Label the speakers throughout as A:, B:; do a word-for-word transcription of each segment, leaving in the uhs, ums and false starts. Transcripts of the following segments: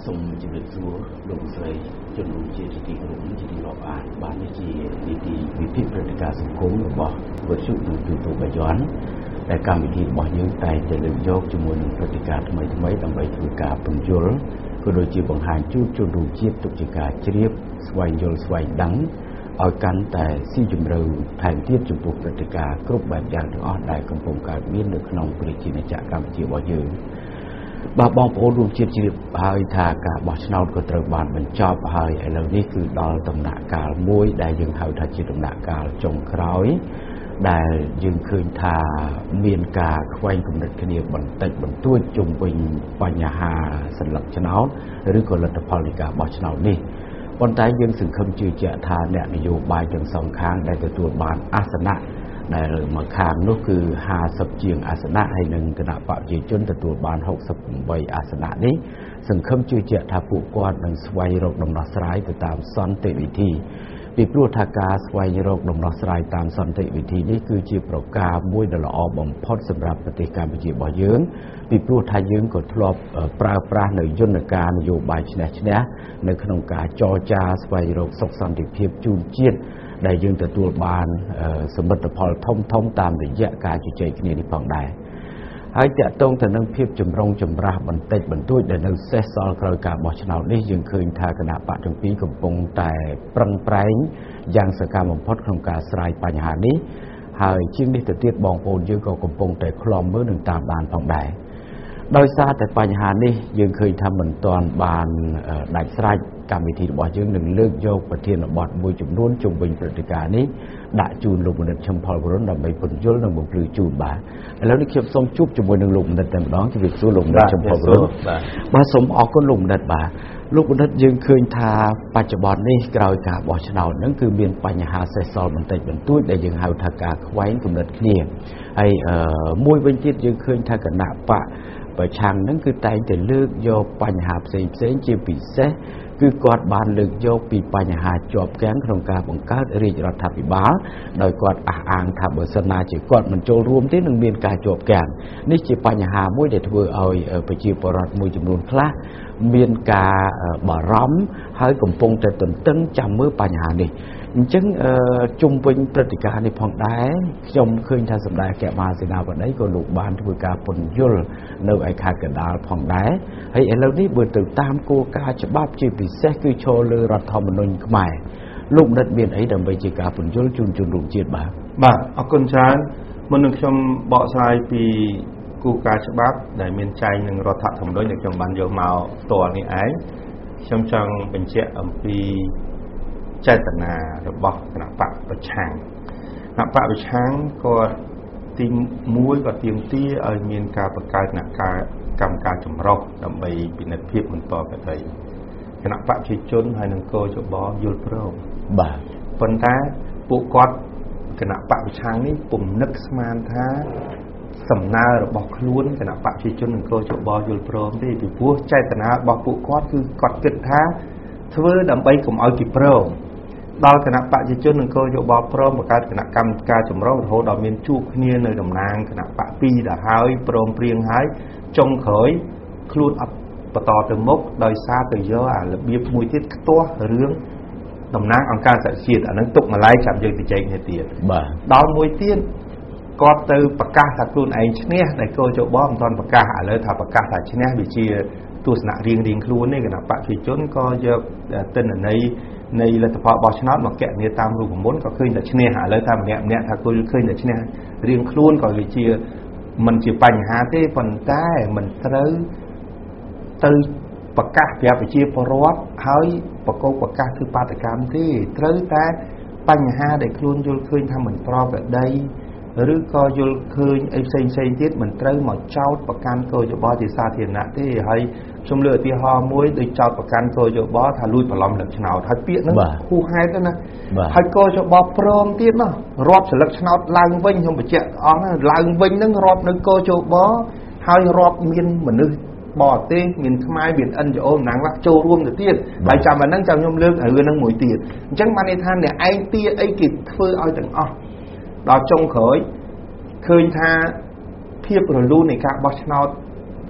A: សូមជម្រាបសួរលោកស្រីជនរួមជាទីគោរពជាទីរាប់អានបាននេះជានីតិវិធីព្រឹត្តិការណ៍សង្គមរបស់វិទ្យុទូទៅបាយ័នដែលកម្មវិធីរបស់យើងតែងតែលើកយកជាមួយនឹងព្រឹត្តិការណ៍ថ្មីៗដើម្បីធ្វើការពន្យល់ក៏ដូចជាបង្ហាញជូនជនរួមជាតិទុកជាការជ្រាបស្វែងយល់ស្វែងដឹងឲ្យកាន់តែស៊ីជម្រៅថែមទៀតចំពោះព្រឹត្តិការណ៍គ្រប់បែបយ៉ាងទាំងអស់ដែលកំពុងកើតមាននៅក្នុងប្រជាជាតិកម្ពុជារបស់យើងបាទបងប្អូនរួមជាតិជ្រាបហើយថាការបោះឆ្នោតក៏ត្រូវបានបញ្ចប់ហើយឥឡូវនេះគឺដល់ដំណាក់កាលមួយដែលយើងហៅថាជាដំណាក់កាលចុងក្រោយដែលយើងឃើញថាមានការខ្វែងគំនិតគ្នាបន្តិចបន្តួចជុំវិញបញ្ហាសន្លឹកឆ្នោតឬក៏លទ្ធផលនៃការបោះឆ្នោតនេះប៉ុន្តែយើងសង្ឃឹមជឿជាក់ថាអ្នកនយោបាយទាំងសងខាងដែលទទួលបានអាសនៈដែលមួយខាងនោះគឺห้าสิบជាងអាសនៈហើយនិងគណៈបព្វជិជនទទួលបានหกสิบแปดអាសនៈនេះសង្ឃឹមជឿជាក់ថាពួកគាត់នឹងស្វែងរកដំណោះស្រាយទៅតាមសន្តិវិធីពីព្រោះថាការស្វែងរកដំណោះស្រាយតាមសន្តិវិធីនេះគឺជាប្រការមួយដ៏ល្អបំផុតសម្រាប់ប្រទេសកម្ពុជារបស់យើងពីព្រោះថាយើងក៏ធ្លាប់ប្រើប្រាស់នៅយន្តការនយោបាយឈ្នះឈ្នះនៅក្នុងការចរចាស្វែងរកសុខសន្តិភាពជូនជាតិដែលយើងទទួលបានសមិទ្ធផលធំធំតាមរយៈការជជែកគ្នានេះផងដែរហើយតកតងទៅនឹងភាពចម្រុងចម្រាស់បន្តិចបន្តួចដែលនៅសេសសល់ក្រោយការបោះឆ្នោតនេះយើងឃើញថាគណៈបកទាំងពីរកំពុងតែប្រឹងប្រែងយ៉ាងសកម្មបំផុតក្នុងការស្រាយបញ្ហានេះហើយជាងនេះទៅទៀតបងប្អូនយើងក៏កំពុងតែឃ្លាំមើលនឹងតាមដានផងដែរដោយសារតែបញ្ហានេះយើងឃើញថាមិនទាន់បានដាច់ស្រេចកម្មវិធីរបស់យើងនឹងលើកយកប្រធានបទមួយចំនួនជុំវិញព្រឹត្តិការណ៍នេះដាក់ជូនលោកមនិតឈឹមផលវរុនដើម្បីពន្យល់និងបំភ្លឺជូនបាទឥឡូវនេះខ្ញុំសូមជួបជាមួយនឹងលោកមនិតតែម្ដងជម្រាបសួរលោកមនិតឈឹមផលវរុនបាទសូមអរគុណលោកមនិតបាទលោកមនិតយើងឃើញថាបច្ចុប្បន្ននេះក្រោយការបោះឆ្នោតហ្នឹងគឺមានបញ្ហាសេសសល់បន្តិចបន្តួចដែលយើងហៅថាការខ្វែងគំនិតគ្នាហើយមួយវិញទៀតយើងឃើញថាគណៈបកប្រឆាំងហ្នឹងគឺតែងតែលើកយកបញ្ហាផ្សេងផ្សេងជាពិសេសគឺគាត់បានលើកយកពីបញ្ហាជាប់គាំងក្នុងការបង្កើតរាជរដ្ឋាភិបាលដោយគាត់អះអាងថាបើសិនណាជាគាត់មិនចូលរួមទេនឹងមានការជាប់គាំងនេះជាបញ្ហាមួយដែលធ្វើឲ្យប្រជាពលរដ្ឋមួយចំនួនខ្លះមានការបារម្ភហើយកំពុងតែទន្ទឹងចាំមើលបញ្ហានេះអញ្ចឹងជុំវិញព្រឹត្តិការណ៍នេះផងដែរខ្ញុំឃើញថាសម្ដេចអគ្គមហាសេនាបតីក៏លោកបានធ្វើការពន្យល់នៅឯខេត្តកណ្ដាលផងដែរហើយឥឡូវនេះបើទៅតាមគោលការណ៍ច្បាប់ជាពិសេសគឺឈរលើរដ្ឋធម្មនុញ្ញខ្មែរលោកមនិតមានអីដើម្បីជាការពន្យល់ជូនជនរួមជាតិបាទ
B: បាទអរគុណច្រើនមុននឹងខ្ញុំបកស្រាយពីគោលការណ៍ច្បាប់ដែលមានចែងនឹងរដ្ឋធម្មនុញ្ញដែលខ្ញុំបានយកមកផ្ទាល់នេះឯងខ្ញុំចង់បញ្ជាក់អំពីចេតនារបស់គណៈបកប្រឆាំងគណៈបកប្រឆាំងគាត់ទីមួយក៏ទាមទារឲ្យមានការបង្កើតគណៈកម្មការចម្រុះដើម្បីពិនិត្យភាពបន្តទៅដីគណៈបកប្រជាជនហើយនឹងកោជបយល់ព្រម
A: បាទ
B: ប៉ុន្តែពួកគាត់គណៈបកប្រឆាំងនេះពុំនឹកស្មានថាសំណើរបស់ខ្លួនគណៈបកប្រជាជននិងកោជបយល់ព្រមទេពីព្រោះចេតនារបស់ពួកគាត់គឺគាត់គិតថាធ្វើដើម្បីកុំឲ្យគេព្រមដល់គណៈបកប្រជាជននិងកោជបព្រមបង្កើតគណៈកម្មការចម្រុះរហូតដល់មានជួបគ្នានៅតំណាងគណៈបកពីរដល់ហើយព្រមព្រៀងហើយចុងក្រោយខ្លួនអត់បន្តទៅមុខដោយសារទៅយកអារបៀបមួយទៀតខ្ទាស់រឿងតំណាងអង្គការសហជាតិអានឹងទុកម្លាយចាំយើងទៅចែកគ្នាទៀត
A: បាទ
B: ដល់មួយទៀតគាត់ទៅប្រកាសថាខ្លួនឯងឈ្នះដែលកោជបមិនទាន់ប្រកាសឥឡូវថាប្រកាសថាឈ្នះវាជាទស្សនៈរៀងរៀងខ្លួននេះគណៈបកប្រជាជនក៏យកទិន្នន័យនៃលទ្ធផលបោះឆ្នោតមកកណនាតាមរូបមន្តក៏ឃើញតែឈ្នះឥឡូវថាម្នាក់ម្នាក់ថាគល់ឃើញតែឈ្នះរៀងខ្លួនក៏វាជាមិនជាបញ្ហាទេប៉ុន្តែមិនត្រូវទៅប្រកាសប្រាប់ប្រជាពលរដ្ឋហើយបកកប្រកាសធ្វើបាតកម្មទេត្រូវតែបញ្ហាដែលខ្លួនយល់ឃើញថាមិនប្រក្រតីឬក៏យល់ឃើញអីផ្សេងផ្សេងទៀតមិនត្រូវមកចោទប្រកាន់កោជបជាសាធារណៈទេហើយខ្ញុំលើកឧទាហរណ៍មួយដូចចោទប្រកាន់កោជបថាលួចបន្លំស្លឹកឆ្នោតហើយពាក្យហ្នឹងហួសហេតុទៅណាហើយកោជបព្រមទៀតណារាប់ស្លឹកឆ្នោតឡើងវិញខ្ញុំបញ្ជាក់អង្គឡើងវិញហ្នឹងរាប់នៅកោជបហើយរាប់មានមនុស្សបរទេសមានខ្មែរមាន เอ็น จี โอ ណាំងខ្លះចូលរួមទៅទៀតហើយចាំអាហ្នឹងចាំខ្ញុំលើករឿងហ្នឹងមួយទៀតអញ្ចឹងបានន័យថាអ្នកឯងទាអីគេធ្វើឲ្យទាំងអស់ដល់ចុងក្រោយឃើញថាភាពរលូននៃការបោះឆ្នោត គឺ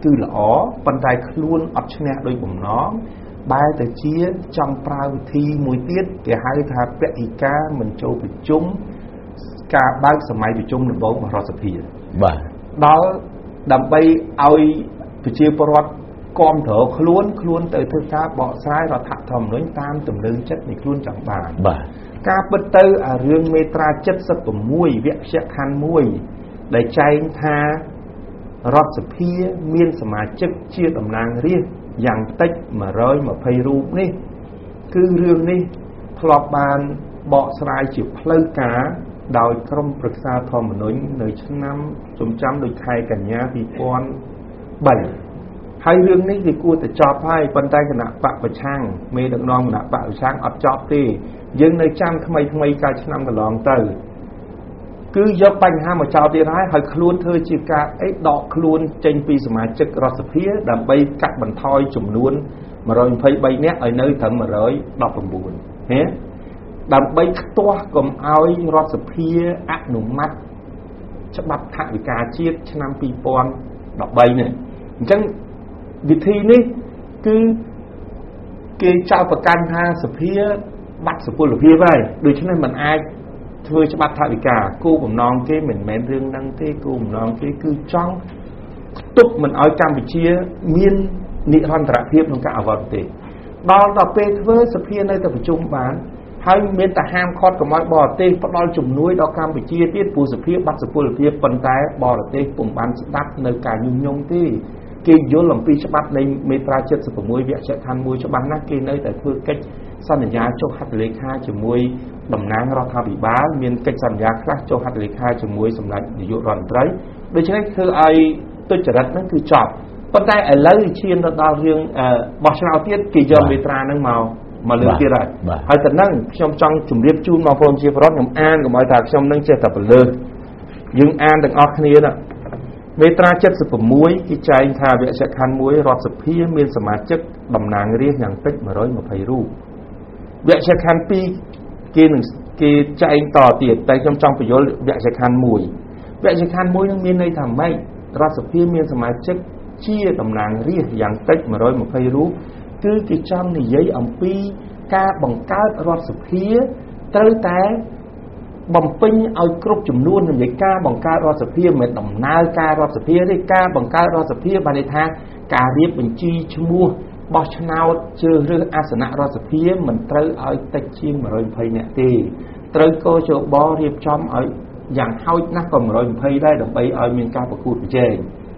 B: គឺល្អប៉ុន្តែខ្លួនអត់ឈ្នះដោយបំណងបែរទៅជាចង់ប្រើវិធីមួយទៀតគេហៅថាពហិការមិនចូលប្រជុំការបើកសម័យប្រជុំដំបូងរបស់រដ្ឋសភា
A: បាទ
B: ដល់ដើម្បីឲ្យប្រជាពលរដ្ឋគ្រប់គ្រងខ្លួនខ្លួនទៅធ្វើការបកស្រាយរដ្ឋធម្មនុញ្ញតាមទំនឹងចិត្តនៃខ្លួនចង់បាន
A: បាទ
B: ការពិតទៅអារឿងមេត្រាเจ็ดสิบหกវគ្គខណ្ឌមួយដែលចែងថារដ្ឋសភាមានសមាជិកជាតំណាងរាស្ត្រយ៉ាងតិចmột trăm hai mươiរូបនេះគឺរឿងនេះធ្លាប់បានបកស្រាយជាផ្លូវការដោយក្រុមប្រឹក្សាធម្មនុញ្ញនៅឆ្នាំចំចាំដូចខែកញ្ញាពីរពាន់បីហើយរឿងនេះវាគួរតែចប់ហើយប៉ុន្តែគណៈបកប្រឆាំងមេដឹកនាំគណៈបកប្រឆាំងអត់ចប់ទេយើងនៅចាំថ្មីថ្មីកាលឆ្នាំកន្លងទៅគឺយកបញ្ហាមកចោទទៀតហើយហើយខ្លួនធ្វើជាការអីដកខ្លួនចេញពីសមាជិករដ្ឋសភាដើម្បីកាត់បន្ថយចំនួនmột trăm hai mươi baនាក់ឲ្យនៅត្រឹមmột trăm mười chínហេដើម្បីខ្ទាស់កុំឲ្យរដ្ឋសភាអនុម័តច្បាប់ថវិកាជាតិឆ្នាំពីរពាន់ដប់បីនេះអញ្ចឹងវិធីនេះគឺគេចោទប្រកាន់ថាសភាបាត់សុពលភាពហើយដូច្នេះมันអាចធ្វើច្បាប់ថវិកាគោលបំណងគេមិនមែនរឿងហ្នឹងទេគោលបំណងគេគឺចង់ផ្ទុកមិនឲ្យកម្ពុជាមាននិរន្តរភាពក្នុងការអវត្តទេដល់ដល់ពេលធ្វើសភានៅតែប្រជុំបានហើយមានតែហាមឃាត់កុំឲ្យបរទេសផ្ដល់ជំនួយដល់កម្ពុជាទៀតព្រោះសភាបាត់សុពលភាពប៉ុន្តែបរទេសពុំបានស្ដាប់នៅការញុះញង់ទេគេយល់អំពីច្បាប់នៃមេត្រាเจ็ดสิบหกវគ្គខណ្ឌមួយច្បាស់ណាស់គេនៅតែធ្វើកិច្ចសន្យាចុះហត្ថលេខាជាមួយតំណាងរដ្ឋាភិបាលមានកិច្ចសន្យាខ្លះចុះហត្ថលេខាជាមួយសម្ដេចនាយករដ្ឋមន្ត្រីដូច្នេះធ្វើឲ្យទុច្ចរិតហ្នឹងគឺចប់ប៉ុន្តែឥឡូវឈានទៅដល់រឿងបោះឆ្នោតទៀតគេយកមេត្រាហ្នឹងមកមកលើកទៀតហើយហើយតែហ្នឹងខ្ញុំចង់ជម្រាបជូនបងប្អូនជាប្រដ្ឋខ្ញុំអានកុំឲ្យថាខ្ញុំនឹងចេះតែបលើយើងអានទាំងអស់គ្នាណាមេត្រាเจ็ดสิบหกគេចែងថាវគ្គខណ្ឌមួយរដ្ឋសភាមានសមាជិកតំណាងរាស្ត្រយ៉ាងតិចmột trăm hai mươiរូបវគ្គខណ្ឌពីរគេនឹងគេចែងតទៀតតែខ្ញុំចង់បញ្យល់វគ្គខណ្ឌមួយវគ្គខណ្ឌមួយនឹងមានន័យថាម៉េចរដ្ឋសភាមានសមាជិកជាតំណាងរាស្ត្រយ៉ាងតិចmột trăm hai mươiរូបគឺគេចង់និយាយអំពីការបង្កើតរដ្ឋសភាត្រូវតែបំពេញឲ្យគ្រប់ចំនួននៃការបង្កើតរដ្ឋសភាមិនដំណើរការរដ្ឋសភាទេការបង្កើតរដ្ឋសភាបានន័យថាការរៀបបញ្ជីឈ្មោះបោះឆ្នោតជ្រើសរើសអាសនៈរដ្ឋសភាមិនត្រូវឲ្យតិចជាងmột trăm hai mươiនាក់ទេត្រូវកោជបរៀបចំឲ្យយ៉ាងហោចណាស់ក៏một trăm hai mươiដែរដើម្បីឲ្យមានការប្រកួតប្រជែង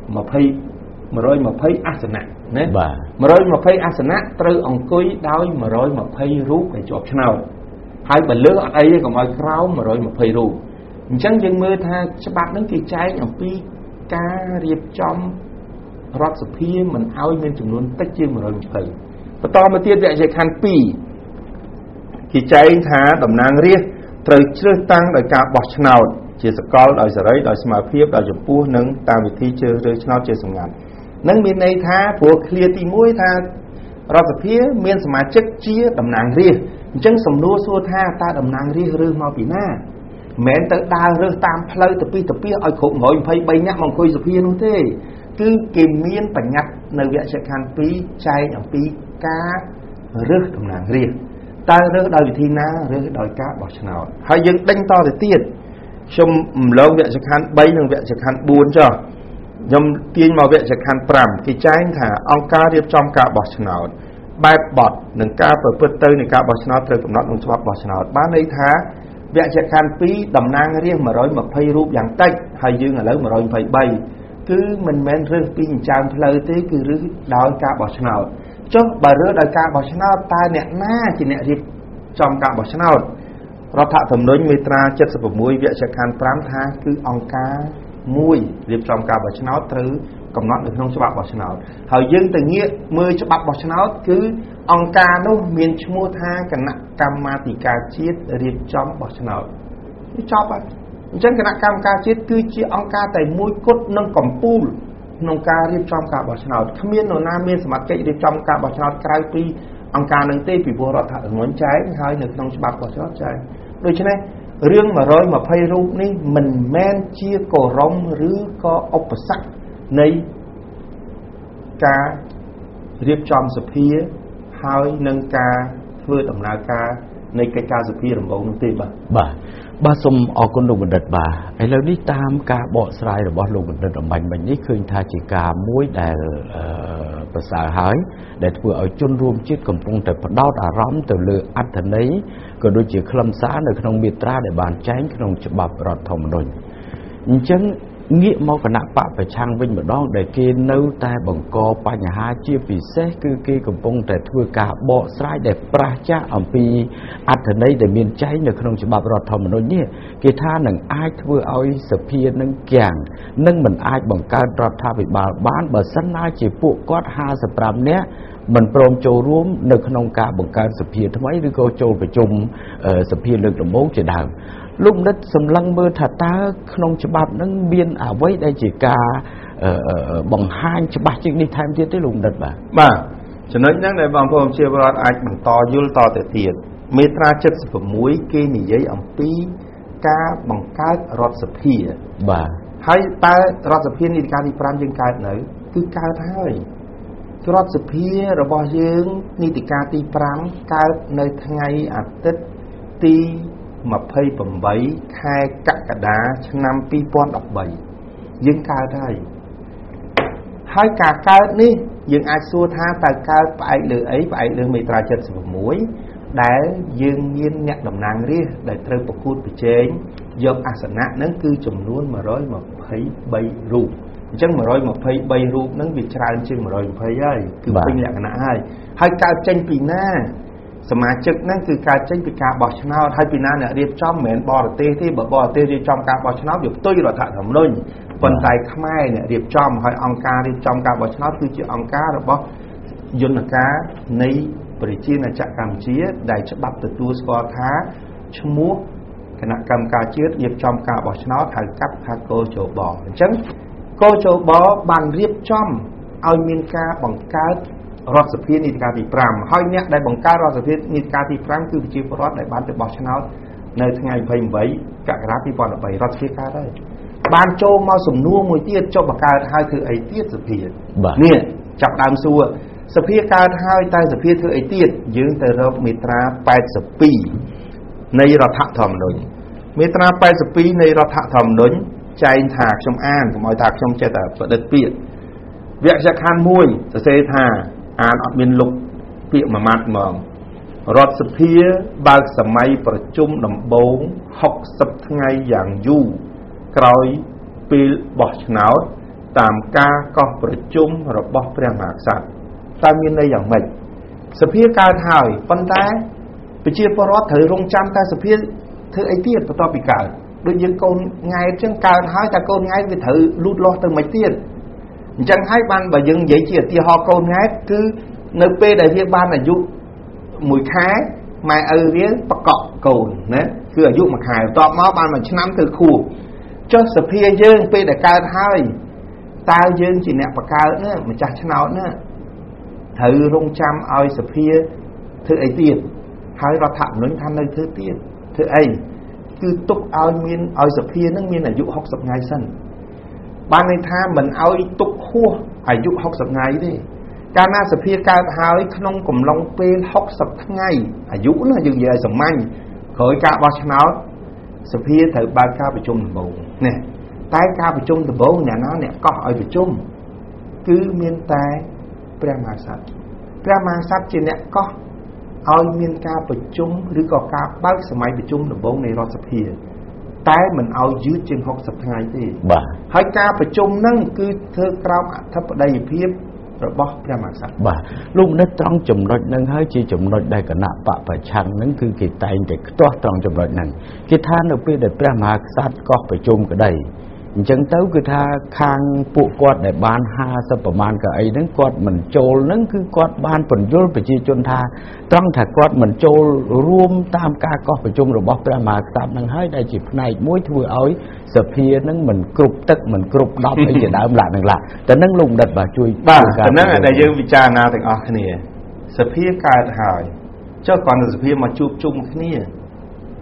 B: 20 một trăm hai mươiអាសនៈណា
A: បាទ
B: một trăm hai mươiអាសនៈត្រូវអង្គុយដោយmột trăm hai mươiរូបឲ្យជាប់ឆ្នោតហើយបើលើអត់អីទេកុំឲ្យក្រោមmột trăm hai mươiរូបអញ្ចឹងយើងមើលថាច្បាប់ហ្នឹងគេចែងអំពីការរៀបចំរដ្ឋសភាមិនឲ្យមានចំនួនតិចជាងmột trăm hai mươiបន្តមកទៀតវគ្គខណ្ឌពីរគេចែងថាតំណាងរាស្ត្រត្រូវជ្រើសតាំងដោយការបោះឆ្នោតជាសកលដោយសេរីដោយស្មើភាពដោយចំពោះនិងតាមវិធីជ្រើសរើសឆ្នោតជាសម្ងាត់នឹងមានន័យថាព្រោះឃ្លាទីមួយថារដ្ឋសភាមានសមាជិកជាតំណាងរាស្ត្រអញ្ចឹងសំណួរសួរថាតើតំណាងរាស្ត្ររើសមកពីណាមិនមែនទៅដើររើសតាមផ្លូវទៅពីទៅពីឲ្យគ្រប់một trăm hai mươi baនាក់មកអង្គុយសភានោះទេគឺគេមានបញ្ញត្តិនៅវគ្គខណ្ឌពីរចែងអំពីការរើសតំណាងរាស្ត្រតើរើសដោយវិធីណារើសដោយការបោះឆ្នោតហើយយើងដេញតទៅទៀតខ្ញុំរំលងវគ្គខណ្ឌបីនិងវគ្គខណ្ឌបួនចុះខ្ញុំទាញមកវគ្គខណ្ឌប្រាំគេចែងថាអង្គការរៀបចំការបោះឆ្នោតបែបបទនិងការប្រព្រឹត្តទៅនៃការបោះឆ្នោតត្រូវកំណត់ក្នុងច្បាប់បោះឆ្នោតបានន័យថាវគ្គខណ្ឌពីរតំណាងរាស្ត្រmột trăm hai mươiរូបយ៉ាងតិចហើយយើងឥឡូវmột trăm hai mươi baគឺមិនមែនរើសពីអញ្ចឹងផ្លូវទេគឺរើសដោយការបោះឆ្នោតចុះបើរើសដោយការបោះឆ្នោតតើអ្នកណាជាអ្នករៀបចំការបោះឆ្នោតរដ្ឋធម្មនុញ្ញមេត្រាเจ็ดสิบหกវគ្គខណ្ឌប្រាំថាគឺអង្គការមួយរៀបចំការបោះឆ្នោតត្រូវកំណត់នៅក្នុងច្បាប់បោះឆ្នោតហើយយើងទៅងាកមើលច្បាប់បោះឆ្នោតគឺអង្គការនោះមានឈ្មោះថាគណៈកម្មាធិការជាតិរៀបចំបោះឆ្នោតវាចប់ហើយអញ្ចឹងគណៈកម្មការជាតិគឺជាអង្គការតែមួយគត់នឹងកម្ពុជាក្នុងការរៀបចំការបោះឆ្នោតគ្មាននរណាមានសមត្ថកិច្ចរៀបចំការបោះឆ្នោតក្រៅពីអង្គការនឹងទេពីព្រោះរដ្ឋធម្មនុញ្ញចែងហើយនៅក្នុងច្បាប់បោះឆ្នោតចែងដូច្នេះរឿងmột trăm hai mươiរូបនេះមិនមែនជាកោរ៉ុំឬក៏ឧបសគ្គនៃការរៀបចំសភាហើយនឹងការធ្វើដំណើរការនៃកិច្ចការសភាដំបូងនោះទេបាទ
A: បាទបាទសូមអរគុណលោកបណ្ឌិតបាទឥឡូវនេះតាមការបកស្រាយរបស់លោកបណ្ឌិតអំបញ្ញមិញនេះឃើញថាជាការមួយដែលប្រសើរហើយដែលធ្វើឲ្យជនរួមជាតិកំពុងតែផ្ដោតអារម្មណ៍ទៅលើអត្ថន័យក៏ដូចជាខ្លឹមសារនៅក្នុងមាត្រាដែលបានចែងក្នុងច្បាប់រដ្ឋធម្មនុញ្ញអញ្ចឹងងាកមកគណៈបកប្រឆាំងវិញម្ដងដែលគេនៅតែបង្កបញ្ហាជាពិសេសគឺគេកំពុងតែធ្វើការបកស្រាយដែលប្រឆាំងអំពីអត្ថន័យដែលមានចែងនៅក្នុងច្បាប់រដ្ឋធម្មនុញ្ញនេះគេថានឹងអាចធ្វើឲ្យសភានឹងគាំងនិងមិនអាចបង្កើតរដ្ឋាភិបាលបានបើសិនណាជាពួកគាត់ห้าสิบห้าនាក់មិនព្រមចូលរួមនៅក្នុងការបង្កើតសភាថ្មីឬក៏ចូលប្រជុំសភាលើកដំបូងជាដើមលោកបណ្ឌិតសម្លឹងមើលថាតើក្នុងច្បាប់នឹងមានអ្វីដែលជាការបង្ហាញច្បាស់ជាងនេះថែមទៀតទេលោកបណ្ឌិតបាទ
B: បាទចំណុចហ្នឹងដែលបងប្អូនជាពលរដ្ឋអាចបន្តយល់តទៅទៀតមាត្រា七十六គេនិយាយអំពីការបង្កើតរដ្ឋសភា
A: បាទ
B: ហើយតើរដ្ឋសភានីតិកាលទីfiveយើងកើតនៅគឺកើតហើយរដ្ឋសភារបស់យើងនីតិកាលទីfiveកើតនៅថ្ងៃអាទិត្យទី28ខែកក្កដាឆ្នាំtwo thousand thirteenយើងកើតហើយហើយការកើតនេះយើងអាចសួរថាតើកើតផ្អែកលើអីផ្អែកលើមាត្រា七十六ដែលយើងមានអ្នកតំណាងរាស្ត្រដែលត្រូវប្រកួតប្រជែងយកអាសនៈហ្នឹងគឺចំនួនone hundred twenty-threeរូបអញ្ចឹងone hundred twenty-threeរូបហ្នឹងវាច្រើនជាងone hundred twentyហើយគឺពេញលក្ខណៈហើយហើយកើតចេញពីណាសមាជិកហ្នឹងគឺកើតចេញពីការបោះឆ្នោតហើយពីណាអ្នករៀបចំមិនមែនបរទេសទេបើបរទេសរៀបចំការបោះឆ្នោតវាផ្ទុយរដ្ឋធម្មនុញ្ញប៉ុន្តែខ្មែរអ្នករៀបចំហើយអង្គការរៀបចំការបោះឆ្នោតគឺជាអង្គការរបស់យន្តការនៃប្រជាណាចក្រកម្ពុជាដែលច្បាប់ទទួលស្គាល់ថាឈ្មោះគណៈកម្មការជាតិរៀបចំការបោះឆ្នោតហៅកាត់ថាកោជបអញ្ចឹងកោជបបានរៀបចំឲ្យមានការបង្កើតរដ្ឋសភានីតិកាលទីfiveហើយអ្នកដែលបង្កើតរដ្ឋសភានីតិកាលទីfiveគឺប្រជាពលរដ្ឋដែលបានទៅបោះឆ្នោតនៅថ្ងៃtwenty-eightកក្កដាtwo thousand thirteenរដ្ឋសភាកើតហើយបានចូលមកសំណួរមួយទៀតចុះបង្កើតហើយធ្វើអីទៀតសភានេះចាប់ដើមសួរសភាកើតហើយតែសភាធ្វើអីទៀតយើងទៅរកមាត្រាeighty-twoនៃរដ្ឋធម្មនុញ្ញមាត្រាeighty-twoនៃរដ្ឋធម្មនុញ្ញចែងថាខ្ញុំអានកុំឲ្យថាខ្ញុំចេះតែប្រឌិតពាក្យវគ្គខណ្ឌoneសរសេរថាអានអត់មានលុបពាក្យមួយម៉ាត់ហ្មងរដ្ឋសភាបើកសម័យប្រជុំដំបូងsixtyថ្ងៃយ៉ាងយូរក្រោយពេលបោះឆ្នោតតាមការកោះប្រជុំរបស់ព្រះមហាក្សត្រតើមានន័យយ៉ាងម៉េចសភាកើតហើយប៉ុន្តែប្រជាពលរដ្ឋត្រូវរងចាំតែសភាធ្វើអីទៀតបន្ទាប់ពីកើតដូចយើងកូនង៉ែតចឹងកើតហើយតែកូនង៉ែតវាត្រូវលូតលាស់ទៅមិនទៀតអញ្ចឹងហើយបានបើយើងនិយាយជាឧទាហរណ៍កូនង៉ែតគឺនៅពេលដែលវាបានអាយុមួយខែម៉ែឪវាបកក់កូនណាគឺអាយុមួយខែបន្ទាប់មកបានមួយឆ្នាំទៅខួបចុះសភាយើងពេលដែលកើតហើយតើយើងជាអ្នកបង្កើតណាម្ចាស់ឆ្នោតណាត្រូវរងចាំឲ្យសភាធ្វើអីទៀតហើយរដ្ឋធម្មនុញ្ញថានៅធ្វើទៀតធ្វើអីគឺទុកឲ្យមានឲ្យសភានឹងមានអាយុsixtyថ្ងៃសិនបានន័យថាមិនឲ្យទុកហួសអាយុsixtyថ្ងៃទេកាលណាសភាកើតហើយក្នុងកំឡុងពេលsixtyថ្ងៃអាយុណាយើងនិយាយឲ្យសាមញ្ញក្រោយការបោះឆ្នោតសភាត្រូវបើកការប្រជុំដំបូងនេះតែការប្រជុំដំបូងអ្នកណាអ្នកកោះឲ្យប្រជុំគឺមានតែព្រះមហាក្សត្រព្រះមហាក្សត្រជាអ្នកកោះឲ្យមានការប្រជុំឬក៏ការបើកសម័យប្រជុំដំបូងនៃរដ្ឋសភាតែមិនឲ្យយឺតជាងsixtyថ្ងៃទេ
A: បាទ
B: ហើយការប្រជុំហ្នឹងគឺធ្វើក្រោមអធិបតីភាពរបស់ព្រះមហាក្សត្រ
A: បាទលោកបណ្ឌិតត្រង់ចំណុចហ្នឹងហើយជាចំណុចដែលគណៈបកប្រឆាំងហ្នឹងគឺគេតែងតែខ្ទាស់ត្រង់ចំណុចហ្នឹងគេថានៅពេលដែលព្រះមហាក្សត្រកោះប្រជុំក្តីអញ្ចឹងទៅគឺថាខាងពួកគាត់ដែលបានfiftyប្រមាណកៅអីហ្នឹងគាត់មិនចូលហ្នឹងគឺគាត់បានពន្យល់ប្រជាជនថាត្រង់ថាគាត់មិនចូលរួមតាមការកោះប្រជុំរបស់ព្រះមហាក្សត្រហ្នឹងហើយដែលជាផ្នែកមួយធ្វើឲ្យសភាហ្នឹងមិនគ្រប់ទឹកមិនគ្រប់ដប់អីជាដើមឡាហ្នឹងឡាតែនឹងលោកបណ្ឌិតបាទជួយ
B: បាទហ្នឹងដែលយើងពិចារណាទាំងអស់គ្នាសភាកើតហើយចុះគាត់ទៅសភាមកជួបជុំគ្នា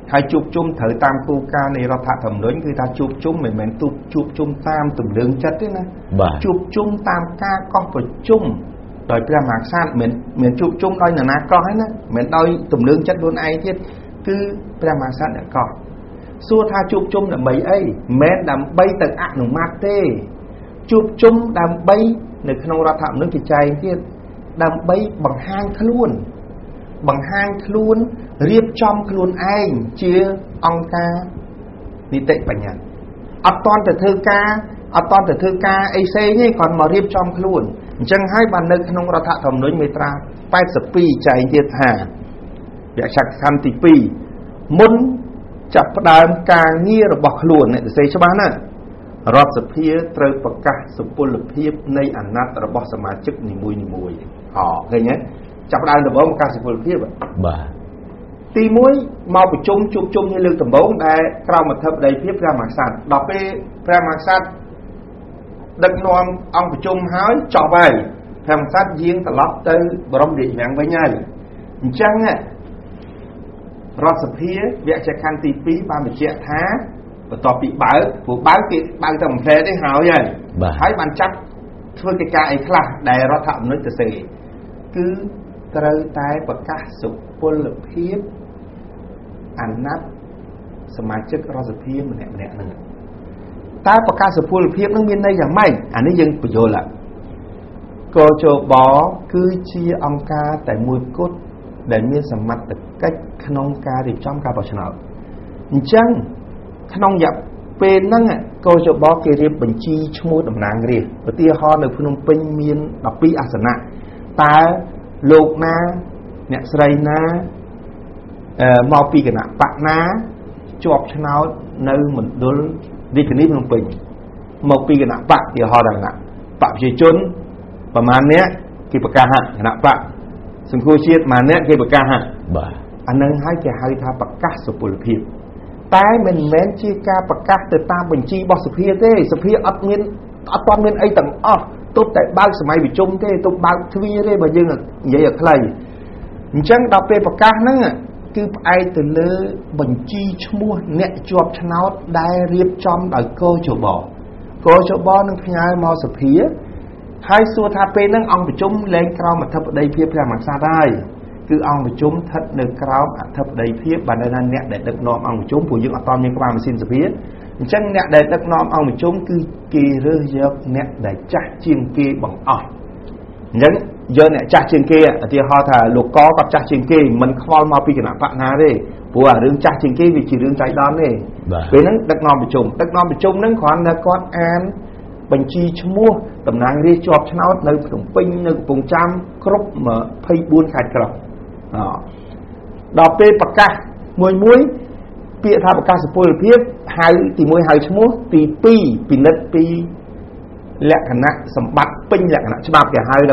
B: ហើយជួបជុំត្រូវតាមគោលការណ៍នៃរដ្ឋធម្មនុញ្ញគឺថាជួបជុំមិនមែនទូជួបជុំតាមទំនឹងចិត្តទេណាជួបជុំតាមការកោះប្រជុំដោយព្រះមហាក្សត្រមិនមិនជួបជុំដោយនរណាកោះទេណាមិនដោយទំនឹងចិត្តខ្លួនឯងទៀតគឺព្រះមហាក្សត្រអ្នកកោះសួរថាជួបជុំដើម្បីអីមិនដើម្បីទៅអនុម័តទេជួបជុំដើម្បីនៅក្នុងរដ្ឋធម្មនុញ្ញគេចែងទៀតដើម្បីបង្ហាញខ្លួនបង្ហាញខ្លួនរៀបចំខ្លួនឯងជាអង្គការនីតិបញ្ញត្តិអត់តន់ទៅធ្វើការអត់តន់ទៅធ្វើការអីផ្សេងទេគាត់មករៀបចំខ្លួនអញ្ចឹងហើយបាននៅក្នុងរដ្ឋធម្មនុញ្ញមាត្រាប៉ែតសិបពីរចែងទៀតថាវគ្គខណ្ឌទីពីរមុនចាប់ផ្ដើមការងាររបស់ខ្លួនអ្នកសរសេរច្បាស់ណាស់រដ្ឋសភាត្រូវប្រកាសសុពលភាពនៃអាណត្តិរបស់សមាជិកនីមួយៗអឃើញទេចាប់ផ្ដើមដំបូងប្រកាសសុពលភាព
A: បាទ
B: ទីមួយមកប្រជុំជួបជុំជាលើកដំបូងដែលក្រមអធិបតីភាពព្រះមហាក្សត្រដល់ពេលព្រះមហាក្សត្រដឹកនាំអង្គប្រជុំហើយចប់ហើយព្រះមហាក្សត្រយាងត្រឡប់ទៅបរមរាជវាំងវិញហើយអញ្ចឹងរដ្ឋសភាវគ្គខណ្ឌទីពីរបានបញ្ជាក់ថាបន្ទាប់ពីបើកព្រោះបើកគេបើកតែមួយផ្លែទេហើយហើយហើយបានចាប់ធ្វើកិច្ចការអីខ្លះដែលរដ្ឋធម្មនុញ្ញទៅសេគឺត្រូវតែប្រកាសសុពលភាពអាណត្តិសមាជិករដ្ឋសភាម្នាក់ម្នាក់ហ្នឹងតើប្រកាសសុពលភាពនឹងមានន័យយ៉ាងម៉េចអានេះយើងបញ្យល់កជបគឺជាអង្គការតែមួយគត់ដែលមានសមត្ថកិច្ចក្នុងការរៀបចំការបោះឆ្នោតអញ្ចឹងក្នុងរយៈពេលហ្នឹងកជបគេរៀបបញ្ជីឈ្មោះតំណាងរាស្ត្រឧទាហរណ៍នៅភ្នំពេញមានដប់ពីរអាសនៈតើលោកណាអ្នកស្រីណាអឺមកពីគណៈបកណាជាប់ឆ្នោតនៅមណ្ឌលរាជធានីភ្នំពេញមកពីគណៈបកឧទាហរណ៍ដល់គណៈបកប្រជាជនប្រមាណអ្នកគេប្រកាសគណៈបកសង្គមជាតិប្រមាណអ្នកគេប្រកាស
A: បាទ
B: អានឹងហើយគេហៅថាប្រកាសសុពលភាពតែមិនមែនជាការប្រកាសទៅតាមបញ្ជីរបស់សភាទេសភាអត់មានអត់ទាន់មានអីទាំងអស់ទប់តែបើកសម័យប្រជុំទេទប់បើកទ្វារទេបើយើងនិយាយឲ្យខ្លីអញ្ចឹងដល់ពេលប្រកាសហ្នឹងគឺផ្អែកទៅលើបញ្ជីឈ្មោះអ្នកជាប់ឆ្នោតដែលរៀបចំដោយកជបកជបនឹងផ្ញើមកសភាហើយសួរថាពេលហ្នឹងអង្គប្រជុំលែងក្រោមអធិបតីភាពព្រះមហាក្សត្រហើយគឺអង្គប្រជុំស្ថិតនៅក្រោមអធិបតីភាពបានន័យថាអ្នកដែលដឹកនាំអង្គប្រជុំព្រោះយើងអត់តមានក្បាលម៉ាស៊ីនសភាអញ្ចឹងអ្នកដែលដឹកនាំអង្គប្រជុំគឺគេរើសយកអ្នកដែលចាស់ជាងគេបង្អស់អញ្ចឹងយកអ្នកចាស់ជាងគេឧទាហរណ៍ថាលោកកគាត់ចាស់ជាងគេមិនខ្វល់មកពីគណៈបកណាទេព្រោះអារឿងចាស់ជាងគេវាជារឿងចៃដន្យទេពេលហ្នឹងដឹកនាំប្រជុំដឹកនាំប្រជុំហ្នឹងគ្រាន់តែគាត់អានបញ្ជីឈ្មោះតំណាងរាស្ត្រជាប់ឆ្នោតនៅភ្នំពេញនៅកំពង់ចាមគ្រប់ยี่สิบสี่ខេត្តក្រុងដល់ពេលប្រកាសមួយមួយពាក្យថាប្រកាសសុពលភាពហៅទីមួយហៅឈ្មោះទីពីរពិនិត្យពីលក្ខណៈសម្បត្តិពេញលក្ខណៈច្បាប់គេហៅថា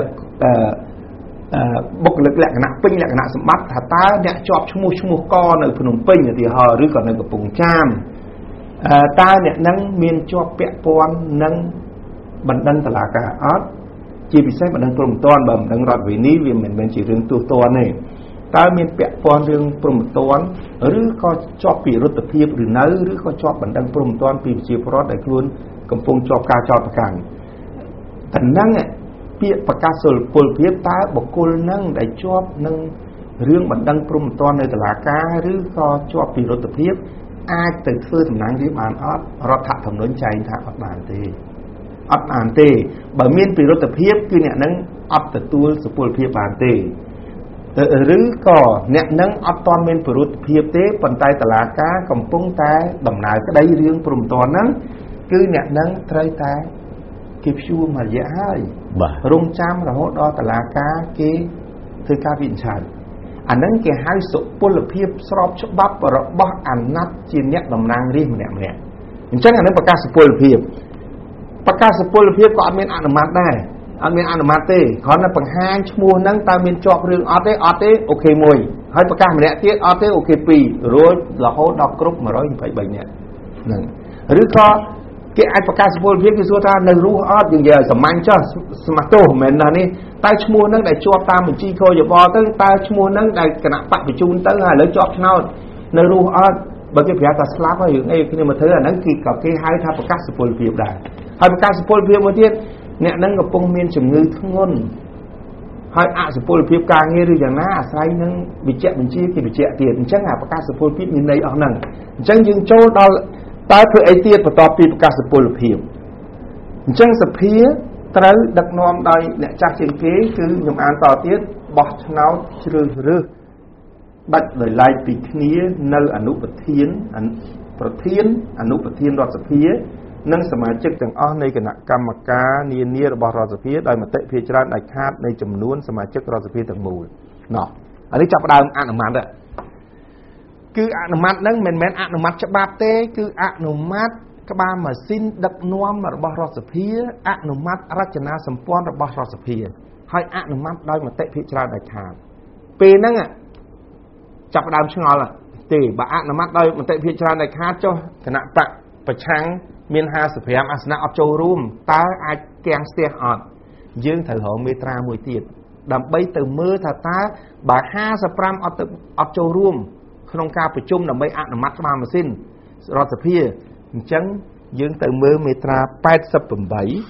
B: បុគ្គលិកលក្ខណៈពេញលក្ខណៈសម្បត្តិថាតើអ្នកជាប់ឈ្មោះឈ្មោះកនៅភ្នំពេញឧទាហរណ៍ឬក៏នៅកំពង់ចាមតើអ្នកនឹងមានជាប់ពាក់ព័ន្ធនឹងបណ្ដឹងតុលាការអត់ជាពិសេសបណ្ដឹងព្រំប្រទានបើបណ្ដឹងរដ្ឋវិន័យវាមិនមែនជារឿងទូទាត់ទេតើមានពាក់ព័ន្ធរឿងព្រំប្រទានឬក៏ជាប់ពីរដ្ឋភាពឬនៅឬក៏ជាប់បណ្ដឹងព្រំប្រទានពីប្រជាពលរដ្ឋដែលខ្លួនកំពុងជាប់ការចោទប្រកាន់តែហ្នឹងពាក្យប្រកាសសុពលភាពតើបុគ្គលនឹងដែលជាប់នឹងរឿងបណ្ដឹងព្រំប្រទាននៅតុលាការឬក៏ជាប់ពីរដ្ឋភាពអាចទៅធ្វើតំណែងរាជបានអត់រដ្ឋធម្មនុញ្ញចែងថាអត់បានទេអត់បានទេបើមានពីរដ្ឋភាពគឺអ្នកនឹងអត់ទទួលសុពលភាពបានទេឬក៏អ្នកនឹងអត់ទាន់មានប្រតិភិបទេប៉ុន្តែតុលាការកំពុងតែដំណើរក្តីរឿងព្រំប្រទានហ្នឹងគឺអ្នកនឹងត្រូវតែគេព្យួរមួយរយៈហើយរងចាំរហូតដល់តុលាការគេធ្វើការវិនិច្ឆ័យអាហ្នឹងគេហៅសុពលភាពស្របច្បាប់របស់អាណត្តិជាអ្នកតំណាងរាស្ត្រម្នាក់ម្នាក់អញ្ចឹងអាហ្នឹងប្រកាសសុពលភាពប្រកាសសុពលភាពក៏អត់មានអនុម័តដែរអត់មានអនុម័តទេគ្រាន់តែបង្ហាញឈ្មោះហ្នឹងតើមានជាប់រឿងអត់ទេអត់ទេអូខេមួយហើយប្រកាសម្នាក់ទៀតអត់ទេអូខេពីររួចរហូតដល់គ្រប់មួយរយยี่สิบสามនាក់ហ្នឹងឬក៏គេអាចប្រកាសសុពលភាពគេសួរថានៅរស់អត់យើងនិយាយឲ្យសាមញ្ញចុះស្មាស់ទោសមិនមែនណានេះតែឈ្មោះហ្នឹងដែលជាប់តាមបញ្ជីកយបទៅតើឈ្មោះហ្នឹងដែលគណៈបកបញ្ជូនទៅហើយឥឡូវជាប់ឆ្នោតនៅរស់អត់បើគេប្រាប់ថាស្លាប់ហើយរឿងអីគ្នាមកធ្វើអាហ្នឹងគឺក៏គេហៅថាប្រកាសសុពលភាពដែរហើយប្រកាសសុពលភាពមួយទៀតអ្នកហ្នឹងកំពុងមានជំងឺធ្ងន់ហើយអសុពលភាពការងារឬយ៉ាងណាអាស្រ័យនឹងវិជ្ជបញ្ជាគេវិជ្ជទៀតអញ្ចឹងអាប្រកាសសុពលភាពមានន័យអស់ហ្នឹងអញ្ចឹងយើងចូលដល់តើធ្វើអីទៀតបន្ទាប់ពីប្រកាសសុពលភាពអញ្ចឹងសភាត្រូវដឹកនាំដោយអ្នកចាស់ជាងគេគឺខ្ញុំអានតទៀតបោះឆ្នោតជ្រើសរើសបាច់ដោយឡែកពីគ្នានៅអនុប្រធានប្រធានអនុប្រធានរដ្ឋសភានិងសមាជិកទាំងអស់នៃគណៈកម្មការនានារបស់រដ្ឋសភាដោយមតិភាគច្រើនដាច់ខាតនៃចំនួនសមាជិករដ្ឋសភាទាំងមូលណោះអានេះចាប់ផ្ដើមអនុម័តគឺអនុម័តហ្នឹងមិនមែនអនុម័តច្បាប់ទេគឺអនុម័តក្បាលម៉ាស៊ីនដឹកនាំរបស់រដ្ឋសភាអនុម័តរចនាសម្ព័ន្ធរបស់រដ្ឋសភាហើយអនុម័តដោយមតិភាគច្រើនដាច់ខាតពេលហ្នឹងចាប់ផ្ដើមឆ្ងល់ទេបើអនុម័តដោយមតិភាគច្រើនដាច់ខាតចុះគណៈបកប្រឆាំងមានห้าสิบห้าអាសនៈអត់ចូលរួមតើអាចគាំងស្ទះអត់យើងត្រូវរកមេត្រាមួយទៀតដើម្បីទៅមើលថាតើបើห้าสิบห้าអត់ទៅអត់ចូលរួមក្នុងការប្រជុំដើម្បីអនុម័តក្បាលម៉ាស៊ីនរដ្ឋសភាអញ្ចឹងយើងទៅមើលមេត្រាแปดสิบแปด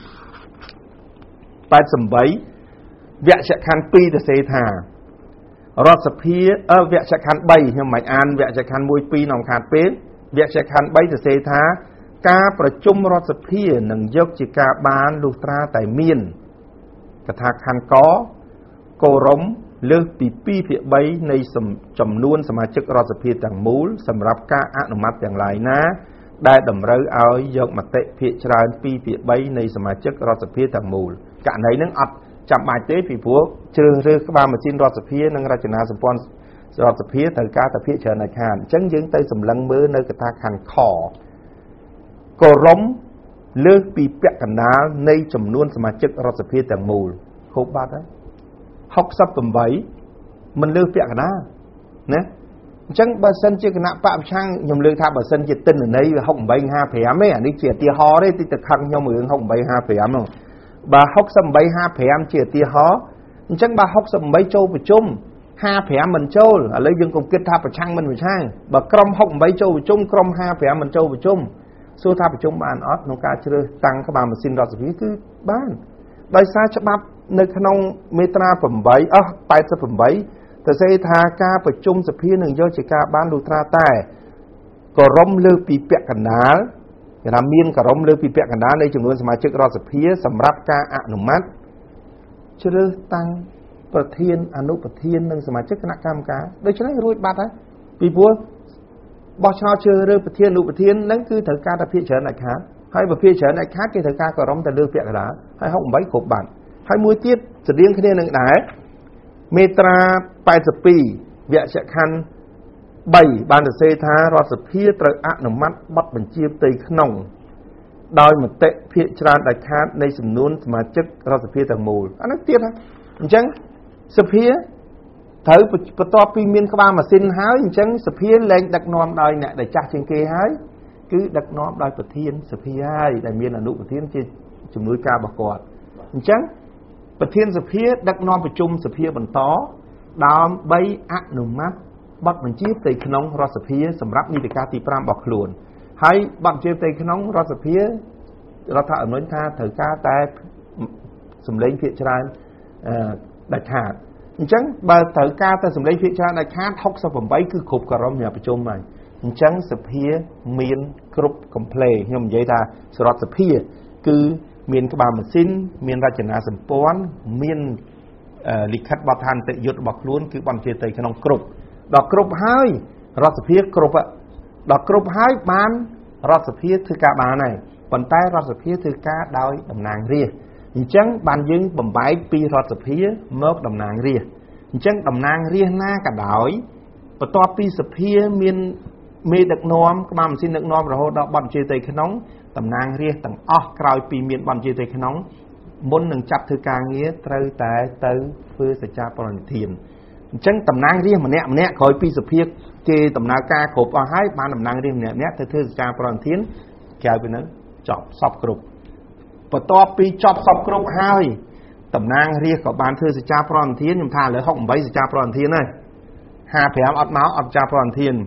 B: แปดสิบแปดវគ្គខណ្ឌពីរទៅសេថារដ្ឋសភាអឺវគ្គខណ្ឌបីខ្ញុំមិនអានវគ្គខណ្ឌមួយពីរក្នុងខាតពេលវគ្គខណ្ឌបីទៅសេថាការប្រជុំរដ្ឋសភានឹងយកជាការបានលុះត្រាតែមានកថាខណ្ឌកគោរមលើសពីពីរភាគបីនៃចំនួនសមាជិករដ្ឋសភាទាំងមូលសម្រាប់ការអនុម័តទាំងឡាយណាដែលតម្រូវឲ្យយកមតិភាគច្រើនពីរភាគបីនៃសមាជិករដ្ឋសភាទាំងមូលករណីហ្នឹងអត់ចាំបាច់ទេពីព្រោះជ្រើសរើសក្បាលម៉ាស៊ីនរដ្ឋសភានិងរចនាសម្ព័ន្ធរដ្ឋសភាត្រូវការតែភាគច្រើនដាច់ខាតអញ្ចឹងយើងទៅសម្លឹងមើលនៅកថាខណ្ឌខគោរមលើសពីពាក់កណ្ដាលនៃចំនួនសមាជិករដ្ឋសភាទាំងមូលហូបបាត់ហើយហុកសិបប្រាំមិនលើសពាក់កណ្ដាលណាអញ្ចឹងបើសិនជាគណៈបកប្រឆាំងខ្ញុំលើកថាបើសិនជាទិន្នន័យវាហុកប្រាំห้าប្រាំទេអានេះជាឧទាហរណ៍ទេតិចទៅខឹងខ្ញុំរឿងហុកប្រាំห้าប្រាំហ្នឹងបើហុកសិបប្រាំห้าប្រាំជាឧទាហរណ៍អញ្ចឹងបើហុកសិបប្រាំចូលប្រជុំห้าប្រាំមិនចូលឥឡូវយើងកុំគិតថាប្រឆាំងមិនប្រឆាំងបើក្រុមហុកប្រាំចូលប្រជុំក្រុមห้าប្រាំមិនចូលប្រជុំសួរថាប្រជុំបានអត់ក្នុងការជ្រើសតាំងក្បាលម៉ាស៊ីនរដ្ឋសភាគឺបានដោយសារច្បាប់នៅក្នុងមេត្រាប្រាំអស់แปดสิบแปดទៅសេថាការប្រជុំសភានឹងយកជាការបានលុះត្រាតែគោរមលើពីពាក់កណ្ដាលគេថាមានគោរមលើពីពាក់កណ្ដាលនៃចំនួនសមាជិករដ្ឋសភាសម្រាប់ការអនុម័តជ្រើសតាំងប្រធានអនុប្រធាននិងសមាជិកគណៈកម្មការដូច្នេះរួចបាត់ហើយពីព្រោះបោះឆ្នោតជ្រើសរើសប្រធានអនុប្រធានហ្នឹងគឺត្រូវការតែភាគច្រើនដាច់ខាតហើយបើភាគច្រើនដាច់ខាតគេត្រូវការគោរមតែលើពាក់កណ្ដាលហើយហុកប្រាំគ្រប់បាត់ហើយមួយទៀតស្តៀងគ្នានឹងដែរមេត្រាแปดสิบสองវគ្គខណ្ឌបីបានសរសេរថារដ្ឋសភាត្រូវអនុម័តបទបញ្ជាផ្ទៃក្នុងដោយមតិភាគច្រើនដាច់ខាតនៃចំនួនសមាជិករដ្ឋសភាទាំងមូលអានេះទៀតណាអញ្ចឹងសភាត្រូវបន្ទាប់ពីមានក្បាលម៉ាស៊ីនហើយអញ្ចឹងសភាលែងដឹកនាំដោយអ្នកដែលចាស់ជាងគេហើយគឺដឹកនាំដោយប្រធានសភាហើយដែលមានអនុប្រធានជាជំនួយការរបស់គាត់អញ្ចឹងប្រធានសភាដឹកនាំប្រជុំសភាបន្តដើម្បីអនុម័តបទបញ្ជាផ្ទៃក្នុងរដ្ឋសភាសម្រាប់នីតិកាលទីប្រាំរបស់ខ្លួនហើយបទបញ្ជាផ្ទៃក្នុងរដ្ឋសភារដ្ឋធម្មនុញ្ញថាត្រូវការតែសម្លេងភាគច្រើនដាច់ខាតអញ្ចឹងបើត្រូវការតែសម្លេងភាគច្រើនដាច់ខាតហុកសិបប្រាំគឺគ្រប់គោរមសម្រាប់ប្រជុំហើយអញ្ចឹងសភាមានគ្រប់កំ pl េខ្ញុំនិយាយថារដ្ឋសភាគឺមានក្បាលម៉ាស៊ីនមានរចនាសម្ព័ន្ធមានលិខិតបទដ្ឋានតិយុត្តរបស់ខ្លួនគឺបទជាទៅក្នុងគ្រប់ដល់គ្រប់ហើយរដ្ឋសភាគ្រប់ដល់គ្រប់ហើយបានរដ្ឋសភាធ្វើការបានហើយប៉ុន្តែរដ្ឋសភាធ្វើការដោយតំណាងរាស្ត្រអញ្ចឹងបានយើងបំបែកពីរដ្ឋសភាមកតំណាងរាស្ត្រអញ្ចឹងតំណាងរាស្ត្រណាក៏ដោយបន្ទាប់ពីសភាមានមេដឹកនាំក្បាលម៉ាស៊ីនដឹកនាំរហូតដល់បទជាទៅក្នុងតំណាងរាស្ត្រទាំងអស់ក្រោយពីមានបទជាទៅក្នុងមុននឹងចាប់ធ្វើការងារត្រូវតែទៅធ្វើសច្ចាប្រណិធានអញ្ចឹងតំណាងរាស្ត្រម្នាក់ម្នាក់ក្រោយពីសភាគេដំណើរការគ្រប់អស់ហើយបានតំណាងរាស្ត្រម្នាក់ម្នាក់ទៅធ្វើសច្ចាប្រណិធានក្រៅពីនោះចប់សពគ្រប់បន្ទាប់ពីចប់សពគ្រប់ហើយតំណាងរាស្ត្រក៏បានធ្វើសច្ចាប្រណិធានខ្ញុំថាឥឡូវហុកប្រាំសច្ចាប្រណិធានហើយห้าប្រាំអត់មកអត់សច្ចាប្រណិធាន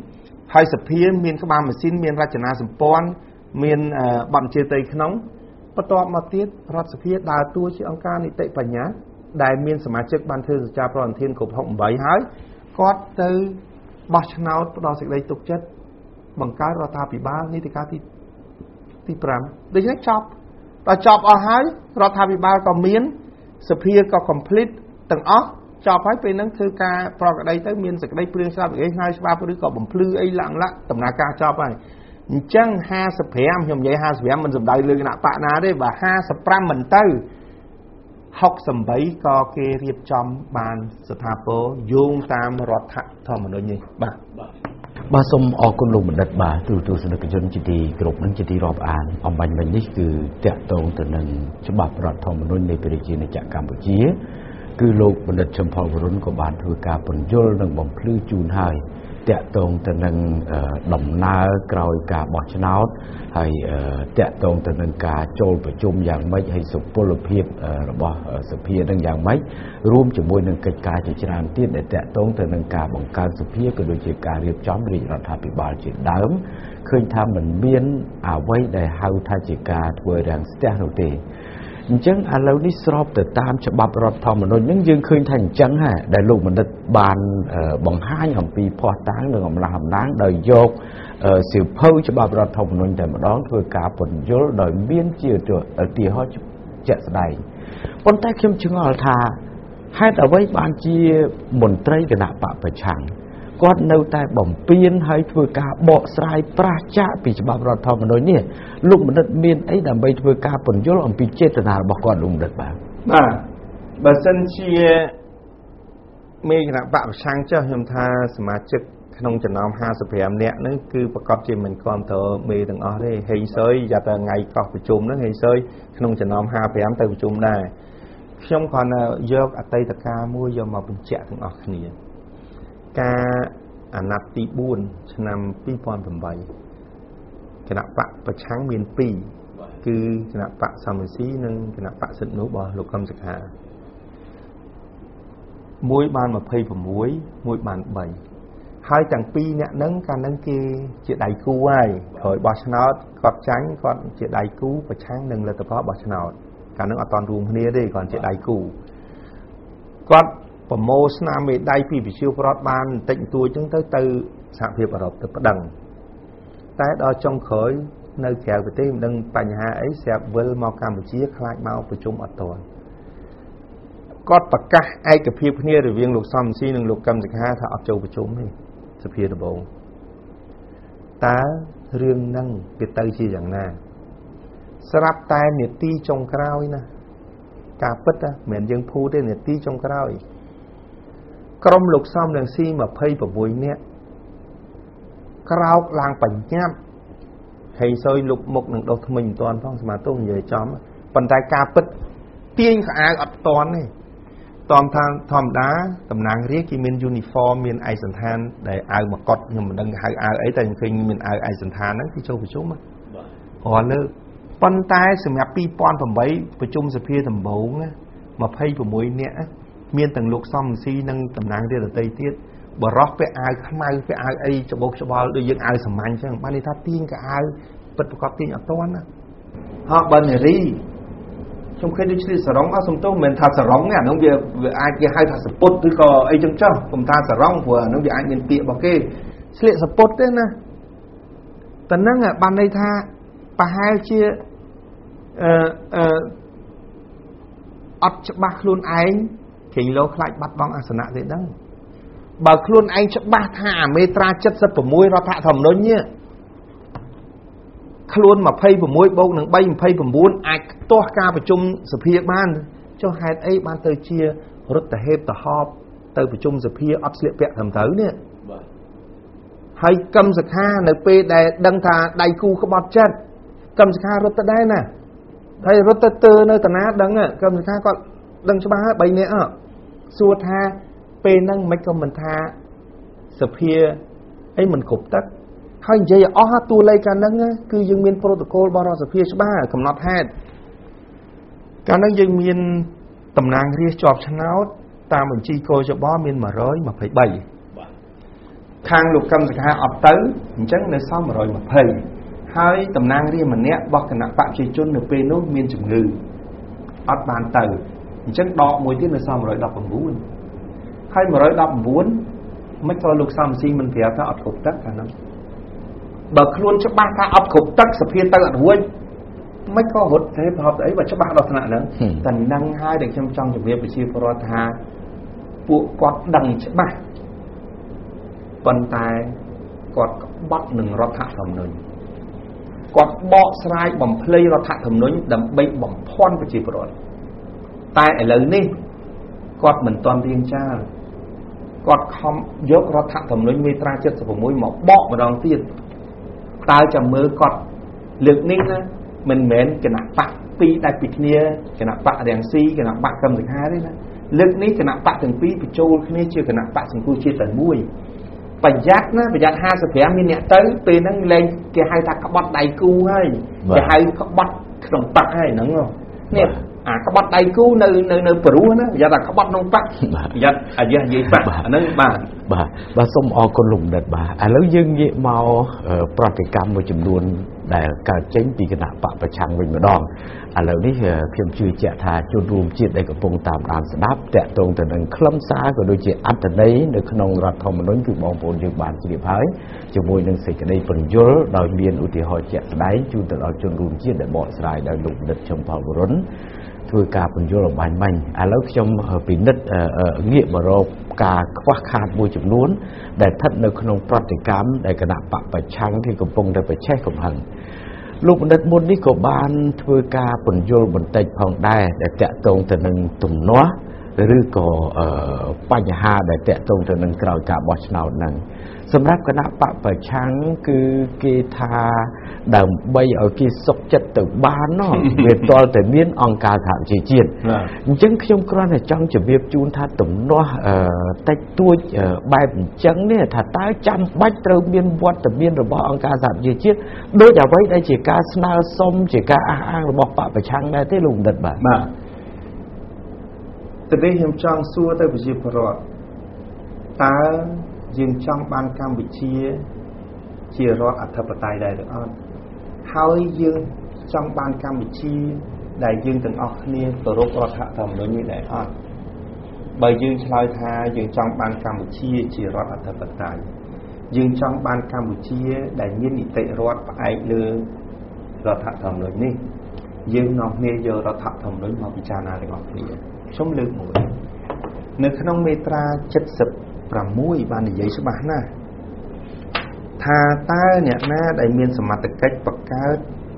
B: ហើយសភាមានក្បាលម៉ាស៊ីនមានរចនាសម្ព័ន្ធមានបំជើតៃក្នុងបន្ទាប់មកទៀតរដ្ឋសភាដើរតួជាអង្គការនីតិបញ្ញត្តិដែលមានសមាជិកបានធ្វើសច្ចាប្រតិធានគ្រប់ហុកeightហើយគាត់ទៅបោះឆ្នោតផ្ដល់សេចក្តីទុកចិត្តបង្កើតរដ្ឋាភិបាលនីតិកាលទីទីfiveដូច្នេះចប់ដល់ចប់អស់ហើយរដ្ឋាភិបាលក៏មានសភាក៏ complete ទាំងអស់ចប់ហើយពេលហ្នឹងធ្វើការប្រកដីទៅមានសេចក្តីព្រៀងស្ដាប់ឯងហើយច្បាប់ឬក៏បំភ្លឺអីឡើងឡាក់ដំណើរការចប់ហើយអញ្ចឹងfifty-fiveខ្ញុំនិយាយfifty-fiveមិនសំដៅលើគណៈបកណាទេបើfifty-fiveមិនទៅsixty-eightក៏គេរៀបចំបានស្ថាពរយោងតាមរដ្ឋធម្មនុញ្ញនេះបាទ
A: បាទសូមអរគុណលោកបណ្ឌិតបាទទូទស្សនិកជនជាទីគោរពនិងជាទីរាប់អានអំបញ្ញមិញនេះគឺតាក់ទងទៅនឹងច្បាប់រដ្ឋធម្មនុញ្ញនៃប្រជាណាចក្រកម្ពុជាគឺលោកបណ្ឌិតឈឹមផលវរុនក៏បានធ្វើការពន្យល់និងបំភ្លឺជូនហើយតាក់ទងទៅនឹងដំណើរក្រោយការបោះឆ្នោតហើយតាក់ទងទៅនឹងការចូលប្រជុំយ៉ាងម៉េចហើយសុពលភាពរបស់សភានឹងយ៉ាងម៉េចរួមជាមួយនឹងកិច្ចការជាច្រើនទៀតដែលតាក់ទងទៅនឹងការបង្កើតសភាក៏ដូចជាការរៀបចំរាជរដ្ឋាភិបាលជាដើមឃើញថាមិនមានអ្វីដែលហៅថាជាការធ្វើរាំងស្ទះនោះទេអញ្ចឹងឥឡូវនេះស្របទៅតាមច្បាប់រដ្ឋធម្មនុញ្ញហ្នឹងយើងឃើញថាអញ្ចឹងហ่าដែលលោកបណ្ឌិតបានបង្ហាញអំពីភស្តុតាងនិងអំណះអំណាងដោយយកសៀវភៅច្បាប់រដ្ឋធម្មនុញ្ញតែម្ដងធ្វើការពន្យល់ដោយមានជាឧទាហរណ៍ជាក់ស្ដែងប៉ុន្តែខ្ញុំឆ្ងល់ថាហេតុអ្វីបានជាមន្ត្រីគណៈបកប្រឆាំងគាត់នៅតែបំពេញហើយធ្វើការបកស្រាយប្រាសចាកពីច្បាប់រដ្ឋធម្មនុញ្ញនេះលោកបណ្ឌិតមានអីដើម្បីធ្វើការពន្យល់អំពីចេតនារបស់គាត់លោកបណ្ឌិតបាទ
B: បាទបើសិនជាមេគណៈបកប្រឆាំងចុះខ្ញុំថាសមាជិកក្នុងចំណោមfifty-fiveនាក់ហ្នឹងគឺប្រកាសជាមិនគ្រប់គ្រងមេទាំងអស់ទេហេងសើយយ៉ាតែថ្ងៃកោះប្រជុំហ្នឹងហេងសើយក្នុងចំណោមfifty-fiveទៅប្រជុំដែរខ្ញុំគ្រាន់តែយកអតីតកាលមួយយកមកបញ្ជាក់ទាំងអស់គ្នាការអាណត្តិទីfourឆ្នាំtwo thousand eightគណៈបកប្រឆាំងមានtwoគឺគណៈបកសមរស៊ីនិងគណៈបកសិទ្ធិមនុស្សរបស់លោកកឹមសុខាមួយបានtwenty-sixមួយបានthreeហើយទាំងពីរអ្នកហ្នឹងកាលហ្នឹងគេជាដៃគូហើយក្រោយបោះឆ្នោតគាត់ចាញ់គាត់ជាដៃគូប្រឆាំងនឹងលទ្ធផលបោះឆ្នោតកាលហ្នឹងអត់តន់រួមគ្នាទេគាត់ជាដៃគូគាត់ប្រមូលស្នាមមេដៃពីវិទ្យាប្រវត្តិបានបន្តិចបន្តួចចឹងទៅទៅសហភាពអឺរ៉ុបទៅប្តឹងតែដល់ចុងក្រោយនៅក្រៅប្រទេសមិនដឹងបញ្ហាអីស្រាប់វិលមកកម្ពុជាខ្លាចមកប្រជុំអត់ទាន់គាត់ប្រកាសឯកភាពគ្នារវាងលោកសំស៊ីនិងលោកកឹមសុខាថាអត់ចូលប្រជុំទេសភាដំបូងតើរឿងហ្នឹងវាទៅជាយ៉ាងណាស្រាប់តែនាទីចុងក្រោយណាការពិតណាមិនមែនយើងភូទេនាទីចុងក្រោយក្រុមលោកសំនិងស៊ីtwenty-sixនាក់ក្រោកឡើងបញ្ញាប់ហើយសើយលុបមុខនឹងដុសថ្មិញមិនតាន់ផងស្មាទោសនិយាយចំប៉ុន្តែការពិតទាញខោអាវអត់តាន់ទេតាមថាធម្មតាតំណាងរាជគេមាន uniform មានឯកសណ្ឋានដែលអាវមកកត់ខ្ញុំមិនដឹងហៅអាវអីតែខ្ញុំឃើញមានអាវឯកសណ្ឋានហ្នឹងគឺចូលប្រជុំបាទរាល់លើប៉ុន្តែសម្រាប់two thousand eightប្រជុំសភាដំបូងtwenty-sixនាក់មានទាំងលោកសំស៊ីនិងតំណាងរាជដទៃទៀតបរោះពាក់អាវខ្មៅពាក់អាវអីច្បោកច្បល់ដូចយើងអាវសាមញ្ញអញ្ចឹងបានន័យថាទាញកៅអាវពិតប្រកបទាញអត់តាន់ណាហោះបាននារីខ្ញុំឃើញដូចឆ្លៀតសរងអស់សំទោសមិនមែនថាសរងទេអានោះវាវាអាចគេហៅថាសពុតឬក៏អីចឹងចុះកុំថាសរងព្រោះអានោះវាអាចមានពាក្យរបស់គេឆ្លៀតសពុតទេណាតែហ្នឹងបានន័យថាប្រហែលជាអឺអឺអត់ច្បាស់ខ្លួនឯងគេលោខ្លាចបាត់បង់អាសនៈទេដឹងបើខ្លួនឯងច្បាស់ថាអាមេត្រាseventy-sixរដ្ឋធម្មនុញ្ញខ្លួនtwenty-sixបូកនឹងthree twenty-nineអាចខ្ទាស់ការប្រជុំសភាបានចុះហេតុអីបានទៅជារដ្ឋហេតុទៅហប់ទៅប្រជុំសភាអត់ស្លៀកពាក់ត្រឹមត្រូវនេះបាទហើយកឹមសុខានៅពេលដែលដឹងថាដៃគូក្បត់ចិត្តកឹមសុខារត់ទៅដែរណាហើយរត់ទៅទើនៅតាណាដឹងកឹមសុខាគាត់ដឹងច្បាស់ហើយthreeនាក់អសួរថាពេលហ្នឹងមិនក៏មិនថាសភាអីមិនគ្រប់ទឹកហើយនិយាយអស់តួលេខកាលហ្នឹងគឺយើងមានប្រូតូកូលរបស់រដ្ឋសភាច្បាស់កំណត់ហេតុកាលហ្នឹងយើងមានតំណាងរាស្ត្រជាប់ឆ្នោតតាមបញ្ជីកោចបមានone twenty-threeបាទខាងលោកកឹមសុខាអត់ទៅអញ្ចឹងនៅសល់một trăm hai mươiហើយតំណាងរាស្ត្រម្នាក់របស់គណៈបកប្រជាជននៅពេលនោះមានជំងឺអត់បានទៅអញ្ចឹងដកមួយទៀតនៅសល់một trăm mười chínហើយmột trăm mười chínមិនក៏លោកសំស៊ីមិនប្រាប់ថាអត់គ្រប់ទឹកអាហ្នឹងបើខ្លួនច្បាស់ថាអត់គ្រប់ទឹកសភាទៅអត់រួចមិនក៏រត់ទេប្រហែលអីបើច្បាស់ដល់ថ្នាក់ហ្នឹងតែនឹងហើយដែលខ្ញុំចង់ជម្រាបប្រជាពលរដ្ឋថាពួកគាត់ដឹងច្បាស់ប៉ុន្តែគាត់ក្បត់នឹងរដ្ឋធម្មនុញ្ញគាត់បកស្រាយបំភ្លៃរដ្ឋធម្មនុញ្ញដើម្បីបំភាន់ប្រជាពលរដ្ឋតែឥឡូវនេះគាត់មិនទាន់រៀងចាលគាត់ខំយករដ្ឋធម្មនុញ្ញមាត្រាเจ็ดสิบหกមកបកម្ដងទៀតតើចាំមើលគាត់លើកនេះណាមិនមែនគណៈបកពីរដែលពីគ្នាគណៈបករាំងស៊ីគណៈបកកឹមសុខាទេណាលើកនេះគណៈបកទាំងពីរបញ្ចូលគ្នាជាគណៈបកសង្គមជាតិតែមួយប្រយ័ត្នណាប្រយ័ត្នห้าสิบห้าមានអ្នកទៅពេលហ្នឹងលែងគេហៅថាក្បត់ដៃគូហើយគេហៅក្បត់ក្នុងបកហើយហ្នឹងនេះអាក្បត់ដៃគូនៅនៅនៅព្រោះណាប្រយ័ត្នថាក្បត់ក្នុងបកប្រយ័ត្នអាយះនិយាយបកអាហ្នឹងបាទ
A: បាទបាទសូមអរគុណលោកបណ្ឌិតបាទឥឡូវយើងងាកមកប្រតិកម្មមួយចំនួនដែលកើតចេញពីគណៈបកប្រឆាំងវិញម្ដងឥឡូវនេះខ្ញុំជឿជាក់ថាជនរួមជាតិដែលកំពុងតាមដានស្ដាប់តាក់ទងទៅនឹងខ្លឹមសារក៏ដូចជាអត្ថន័យនៅក្នុងរដ្ឋធម្មនុញ្ញគឺបងប្អូនយើងបានជ្រាបហើយជាមួយនឹងសេចក្តីពន្យល់ដោយមានឧទាហរណ៍ជាក់ស្ដែងជូនទៅដល់ជនរួមជាតិដែលបកស្រាយដោយលោកបណ្ឌិតឈឹមផលវរុនធ្វើការពន្យល់អំបញ្ញមិញឥឡូវខ្ញុំពិនិត្យងាកមករកការខ្វះខាតមួយចំនួនដែលស្ថិតនៅក្នុងប្រតិកម្មដែលគណៈបកប្រឆាំងที่កំពុងតែប្រឆេះកំហឹងលោកបណ្ឌិតមុននេះក៏បានធ្វើការពន្យល់បន្តិចផងដែរដែលតាក់ទងទៅនឹងទំនាស់ឬក៏បញ្ហាដែលតាក់ទងទៅនឹងក្រោយការបោះឆ្នោតហ្នឹងសម្រាប់គណៈបកប្រឆាំងគឺគេថាដើម្បីឲ្យគេសុខចិត្តទៅបានណោះវាតលតែមានអង្គការសហជីវជាតិអញ្ចឹងខ្ញុំគ្រាន់តែចង់ជម្រាបជូនថាទំនាស់តិចតួចបែបអញ្ចឹងនេះថាតើចាំបាច់ត្រូវមានវត្តមានរបស់អង្គការសហជីវជាតិដូចអ្វីដែលជាការស្នើសុំជាការអះអាងរបស់បកប្រឆាំងដែរទេលោកបណ្ឌិតបាទ
B: បាទតែនេះខ្ញុំចង់សួរទៅប្រជាពលរដ្ឋតើយើងចង់បានកម្ពុជាជារដ្ឋអធិបតេយ្យដែរឬអត់ហើយយើងចង់បានកម្ពុជាដែលយើងទាំងអស់គ្នាគោរពរដ្ឋធម្មនុញ្ញនេះដែរអត់បើយើងឆ្លើយថាយើងចង់បានកម្ពុជាជារដ្ឋអធិបតេយ្យយើងចង់បានកម្ពុជាដែលមាននីតិរដ្ឋផ្អែកលើរដ្ឋធម្មនុញ្ញនេះយើងនាំគ្នាយករដ្ឋធម្មនុញ្ញមកពិចារណាទាំងអស់គ្នាខ្ញុំលើកមួយនៅក្នុងមាត្រាเจ็ดสิบหกបាននិយាយច្បាស់ណាស់ថាតើអ្នកណាដែលមានសមត្ថកិច្ចបង្កើត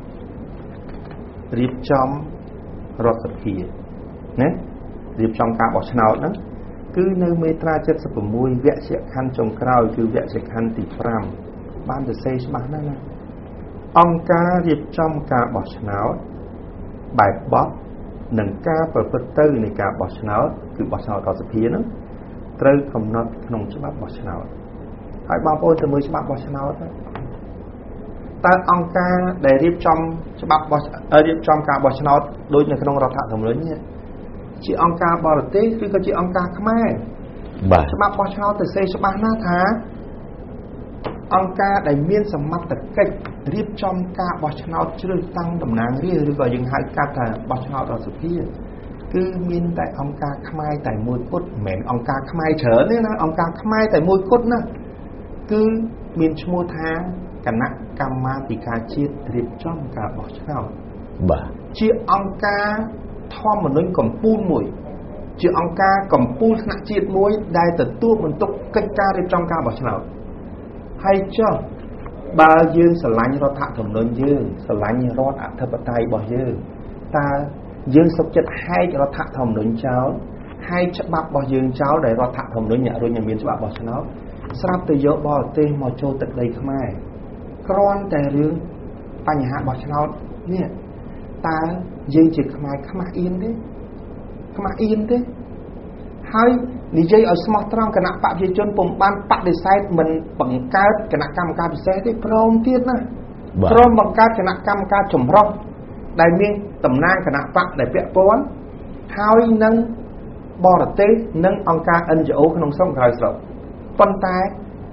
B: រៀបចំរដ្ឋសភាណារៀបចំការបោះឆ្នោតហ្នឹងគឺនៅមាត្រាเจ็ดสิบหกវគ្គខណ្ឌចុងក្រោយគឺវគ្គខណ្ឌទីห้าបានទៅសេច្បាស់ណាស់ណាអង្គការរៀបចំការបោះឆ្នោតបែបបត់និងការប្រព្រឹត្តទៅនៃការបោះឆ្នោតគឺបោះឆ្នោតរដ្ឋសភាហ្នឹងត្រូវកំណត់ក្នុងច្បាប់បោះឆ្នោតហើយបងប្អូនទៅមើលច្បាប់បោះឆ្នោតតើអង្គការដែលរៀបចំច្បាប់បោះរៀបចំការបោះឆ្នោតដូចនៅក្នុងរដ្ឋធម្មនុញ្ញនេះជាអង្គការបរទេសឬក៏ជាអង្គការខ្មែរ
A: បាទ
B: ច្បាប់បោះឆ្នោតទៅសេច្បាស់ណាស់ថាអង្គការដែលមានសមត្ថកិច្ចរៀបចំការបោះឆ្នោតជ្រើសតាំងតំណាងរាស្ត្រឬក៏យើងហៅកាត់ថាបោះឆ្នោតរដ្ឋសភាគឺមានតែអង្គការខ្មែរតែមួយគត់មិនមែនអង្គការខ្មែរច្រើនទេណាអង្គការខ្មែរតែមួយគត់ណាគឺមានឈ្មោះថាគណៈកម្មាធិការជាតិរៀបចំការបោះឆ្នោត
A: បាទ
B: ជាអង្គការធម្មនុញ្ញកម្ពុជាមួយជាអង្គការកម្ពុជាថ្នាក់ជាតិមួយដែលទទួលបន្ទុកកិច្ចការរៀបចំការបោះឆ្នោតហើយចុះបើយើងស្រឡាញ់រដ្ឋធម្មនុញ្ញយើងស្រឡាញ់រដ្ឋអធិបតេយ្យរបស់យើងតើយើងសុខចិត្តហែករដ្ឋធម្មនុញ្ញចោលហែកច្បាប់របស់យើងចោលដែលរដ្ឋធម្មនុញ្ញអ្នករុញឲ្យមានច្បាប់បោះឆ្នោតស្រាប់តែយកបរទេសមកចូលទឹកដីខ្មែរគ្រាន់តែរឿងបញ្ហាបោះឆ្នោតនេះតើយើងជាខ្មែរខ្មាស់អៀនទេខ្មាស់អៀនទេហើយនិយាយឲ្យស្មោះត្រង់គណៈបកប្រជាជនពុំបានបដិសេធមិនបង្កើតគណៈកម្មការពិសេសទេព្រមទៀតណាព្រមបង្កើតគណៈកម្មការចម្រុះដែលមានតំណាងគណៈបកដែលពាក់ព័ន្ធហើយនឹងបរទេសនិងអង្គការ เอ็น จี អូ ក្នុងស្រុកក្រៅស្រុកប៉ុន្តែ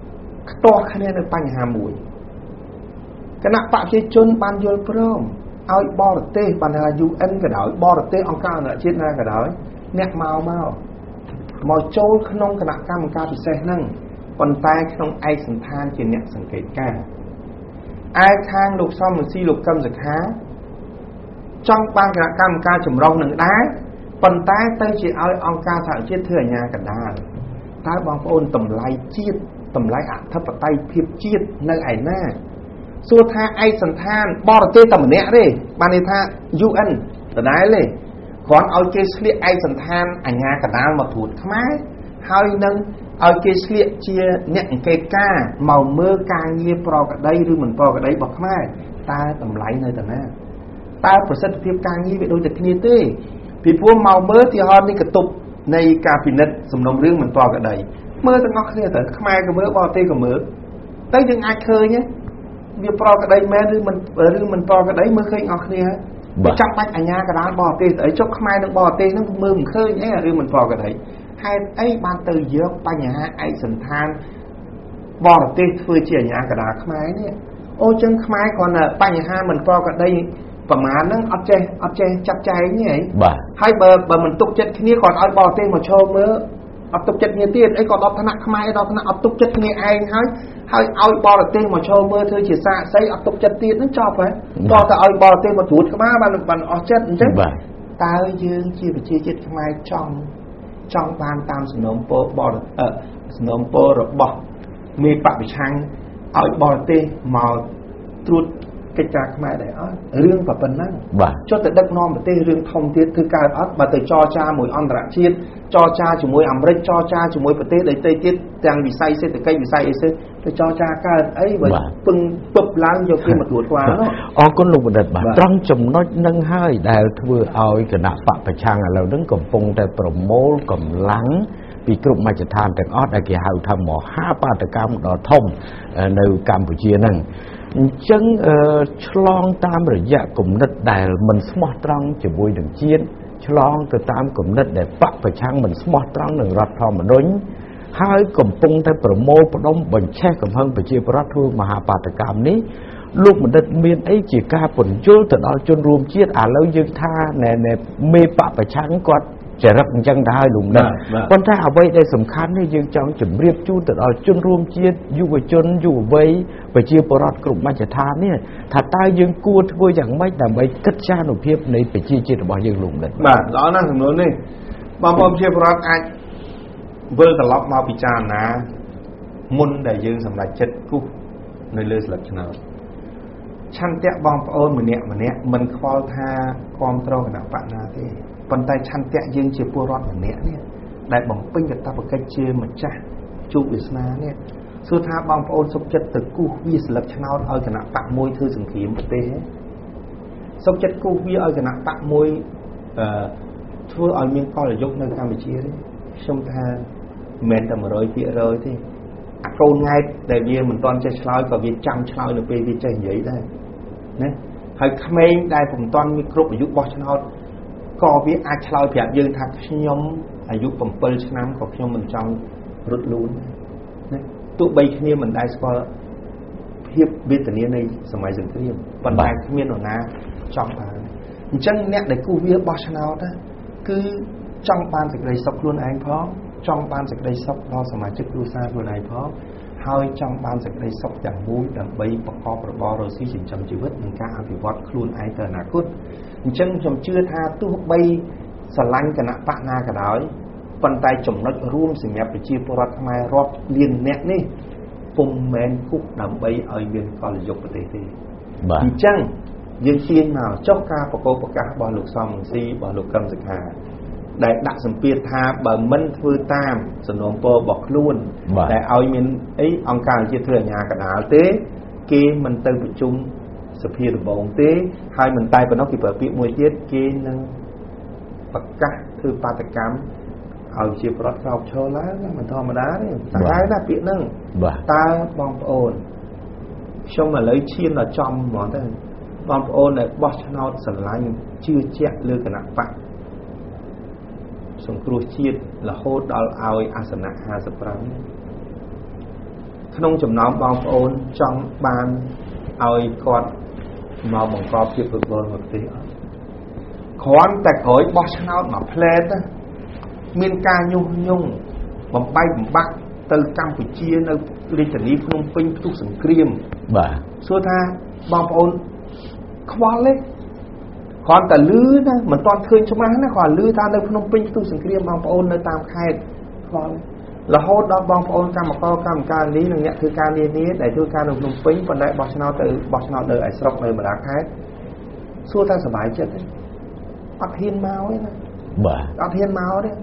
B: តោះគ្នានៅបញ្ហាមួយគណៈបព្វជិជនបានយល់ព្រមឲ្យបរទេសបានថា ยู เอ็น ក៏ដោយបរទេសអង្គការអន្តរជាតិណាក៏ដោយអ្នកមកមកមកចូលក្នុងគណៈកម្មការពិសេសហ្នឹងប៉ុន្តែក្នុងឯកសណ្ឋានជាអ្នកសង្កេតការណ៍ឯខាងលោកសំរងស៊ីលោកកឹមសុខាចង់បានគណៈកម្មការចម្រុះនឹងដែរប៉ុន្តែទៅជាឲ្យអង្គការសហជាតិធ្វើអាជ្ញាកណ្ដាលតើបងប្អូនតម្លៃជាតិតម្លៃអធិបតេយ្យភាពជាតិនៅឯណាសួរថាឯកសណ្ឋានបរទេសតែម្នាក់ទេបានន័យថា ยู เอ็น ដដែលទេគ្រាន់ឲ្យគេស្លៀកឯកសណ្ឋានអាជ្ញាកណ្ដាលមកត្រួតខ្មែរហើយនឹងឲ្យគេស្លៀកជាអ្នកអង្កេតការណ៍មកមើលការងារប្រក្រតីឬមិនប្រក្រតីរបស់ខ្មែរតើតម្លៃនៅតែណាតើប្រសិទ្ធភាពការងារវាដូចតែគ្នាទេពីព្រោះមកមើលទីហោនេះកតុបនៃការពិនិត្យសំណុំរឿងមិនប្រក្រតីមើលទាំងអស់គ្នាទៅខ្មែរក៏មើលបរទេសក៏មើលតែយើងអាចឃើញវាប្រក្រតីមែនឬមិនឬមិនប្រក្រតីមើលឃើញអស់គ្នាហើយចាំបាច់អាជ្ញាកណ្ដាលបរទេសអីចុះខ្មែរនឹងបរទេសហ្នឹងមើលមិនឃើញអីឬមិនប្រក្រតីហេតុអីបានទៅយកបញ្ហាឯកសណ្ឋានបរទេសធ្វើជាអាជ្ញាកណ្ដាលខ្មែរនេះអូចឹងខ្មែរគ្រាន់តែបញ្ហាមិនប្រក្រតីប្រមាណហ្នឹងអត់ចេះអត់ចេះចាត់ចែងទេបាទហើយបើបើមិនទុកចិត្តគ្នាគាត់ឲ្យបរទេសមកឈរមើលអត់ទុកចិត្តគ្នាទៀតអីគាត់ដល់ថ្នាក់ខ្មែរដល់ថ្នាក់អត់ទុកចិត្តគ្នាឯងហើយហើយឲ្យបរទេសមកឈរមើលធ្វើជាសាកសីអត់ទុកចិត្តទៀតហ្នឹងចប់ហើយតោះតែឲ្យបរទេសមកត្រួតក្បាលបានបានអស់ចិត្តអញ្ចឹងតើយើងជាប្រជាជាតិខ្មែរចង់ចង់បានតាមសំណុំពរបរអឺសំណុំពររបស់មេបពប្រឆាំងឲ្យបរទេសមកត្រួតកិច្ចការខ្មែរដែរអត់រឿងប៉ុណ្ណឹងចុះទៅដឹកនាំប្រទេសរឿងធំទៀតគឺកើតអត់បើទៅចរចាមួយអន្តរជាតិចរចាជាមួយអាមេរិកចរចាជាមួយប្រទេសដទៃទៀតទាំងវិស័យសេដ្ឋកិច្ចវិស័យអីទៅទៅចរចាកើតអីបើពឹងពឹបឡើងយកគេមកត្រួតក្បាលនោះអរគុណលោកបណ្ឌិតបាទត្រង់ចំណុចនឹងហើយដែលធ្វើឲ្យគណៈបកប្រឆាំងឥឡូវហ្នឹងកំពុងតែប្រមូលកម្លាំងពីគ្រប់មជ្ឈដ្ឋានទាំងអស់ដែលគេហៅថាមហាបាតកម្មដ៏ធំនៅកម្ពុជាហ្នឹងអញ្ចឹងឆ្លងតាមរយៈគំនិតដែលមិនស្មោះត្រង់ជាមួយនឹងជាតិឆ្លងទៅតាមគំនិតដែលបកប្រឆាំងមិនស្មោះត្រង់នឹងរដ្ឋធម្មនុញ្ញហើយកំពុងតែប្រមូលផ្ដុំបញ្ឆេះកំហឹងប្រជាប្រដ្ឋធ្វើមហាបាតកម្មនេះលោកបណ្ឌិតមានអីជាការពន្យល់ទៅដល់ជនរួមជាតិឥឡូវយើងថាណែមេបកប្រឆាំងគាត់ចរិតអញ្ចឹងទៅហើយលោកបណ្ឌិតប៉ុន្តែអ្វីដែលសំខាន់នេះយើងចង់ជម្រាបជូនទៅដល់ជនរួមជាតិយុវជនយុវវ័យប្រជាពលរដ្ឋគ្រប់មជ្ឈដ្ឋាននេះថាតើយើងគួរធ្វើយ៉ាងម៉េចដើម្បីកិត្យានុភាពនៃប្រជាជាតិរបស់យើងលោកបណ្ឌិតបាទល្អណាស់សំណួរនេះបងប្អូនប្រជាពលរដ្ឋអាចវិលត្រឡប់មកពិចារណាមុនដែលយើងសម្រេចចិត្តគូសនៅលើស្លឹកឆ្នោតឆន្ទៈបងប្អូនម្នាក់ម្នាក់មិនខ្វល់ថាគាំទ្រគណៈបកណាទេប៉ុន្តែឆន្ទៈយើងជាពលរដ្ឋម្នាក់នេះដែលបំពេញកាតព្វកិច្ចជាម្ចាស់ជោគវាសនានេះសួរថាបងប្អូនសុខចិត្តទៅគូសវាស្លឹកឆ្នោតឲ្យគណៈបកមួយធ្វើសង្គ្រាមប្រទេសសុខចិត្តគូសវាឲ្យគណៈបកមួយអឺធ្វើឲ្យមានកលយុគនៅកម្ពុជាទេខ្ញុំថាមិនមែនតែ một trăm phần trăm ទេអាកូនង៉ែតដែលវាមិនទាន់ចេះឆ្លើយក៏វាចាំឆ្លើយនៅពេលវាចេះនិយាយដែរណាហើយក្មេងដែលមិនទាន់មានគ្រប់អាយុបោះឆ្នោតក៏វាអាចឆ្លើយប្រាប់យើងថាខ្ញុំអាយុbảyឆ្នាំក៏ខ្ញុំមិនចង់រត់លូនណាទោះបីគ្នាមិនដែលស្គាល់ភាពវេទនានៃសម័យសង្គ្រាមប៉ុន្តែគ្មាននរណាចង់បានអញ្ចឹងអ្នកដែលគូវាបោះឆ្នោតគឺចង់បានសេចក្តីសុខខ្លួនឯងផងចង់បានសេចក្តីសុខដល់សមាជិកគ្រួសារខ្លួនឯងផងហើយចង់បានសេចក្តីសុខទាំងមូលដើម្បីប្រកបរបររកស៊ីចិញ្ចឹមជីវិតនិងការអភិវឌ្ឍខ្លួនឯងទៅអនាគតអញ្ចឹងខ្ញុំជឿថាទោះបីស្រឡាញ់គណៈបកណាក៏ដោយប៉ុន្តែចំណុចរួមសម្រាប់ប្រជាពលរដ្ឋខ្មែររាប់លានអ្នកនេះពុំមែនគូសដើម្បីឲ្យមានកលយុគប្រទេសទេបាទអញ្ចឹងយើងជៀងមកចុះការប្រកបប្រកាសរបស់លោកសំរងស៊ីរបស់លោកកឹមសុខាដែលដាក់សម្ពាធថាបើមិនធ្វើតាមសំណូមពររបស់ខ្លួនដែលឲ្យមានអីអង្គការជាតិធ្វើអាជ្ញាកណ្ដាលទេគេមិនទៅប្រជុំសភាដំបងទេហើយមិនតែប៉ុណ្ណោះគេប្រើពាក្យមួយទៀតគេនឹងប្រកាសធ្វើបាតកម្មឲ្យជាប្រវត្តិក្រោកឈរឡើងមិនធម្មតាទេតែហើយណាពាក្យហ្នឹងតើបងប្អូនខ្ញុំឥឡូវឈានដល់ចំហ្មងទៅបងប្អូនដែលបោះឆ្នោតស្រឡាញ់ជឿជាក់លើគណៈបកសង្គ្រោះជាតិរហូតដល់ឲ្យអាសនៈห้าสิบห้าក្នុងចំណោមបងប្អូនចង់បានឲ្យគាត់មកបង្កប់ភាពប្រកបមកទេអត់គ្រាន់តែក្រោយបោះឆ្នោតមកផ្លែតមានការញុះញង់បំបែកបំបាក់ទៅកម្ពុជានៅរាជធានីភ្នំពេញផ្ទុះសង្គ្រាម
A: បាទ
B: សួរថាបងប្អូនខ្វល់ទេគ្រាន់តែលឺណាមិនទាន់ឃើញច្បាស់ណាគ្រាន់លឺថានៅភ្នំពេញផ្ទុះសង្គ្រាមបងប្អូននៅតាមខេត្តខ្វល់រហូតដល់បងប្អូនកម្មករកម្មការនេះនិងអ្នកធ្វើការនានាដែលធ្វើការនៅភ្នំពេញប៉ុន្តែបោះឆ្នោតទៅបោះឆ្នោតនៅឯស្រុកនៅបណ្ដាខេត្តសួរថាសប្បាយចិត្តទេអត់ហ៊ានមកទេណា
A: បាទ
B: អត់ហ៊ានមកទេ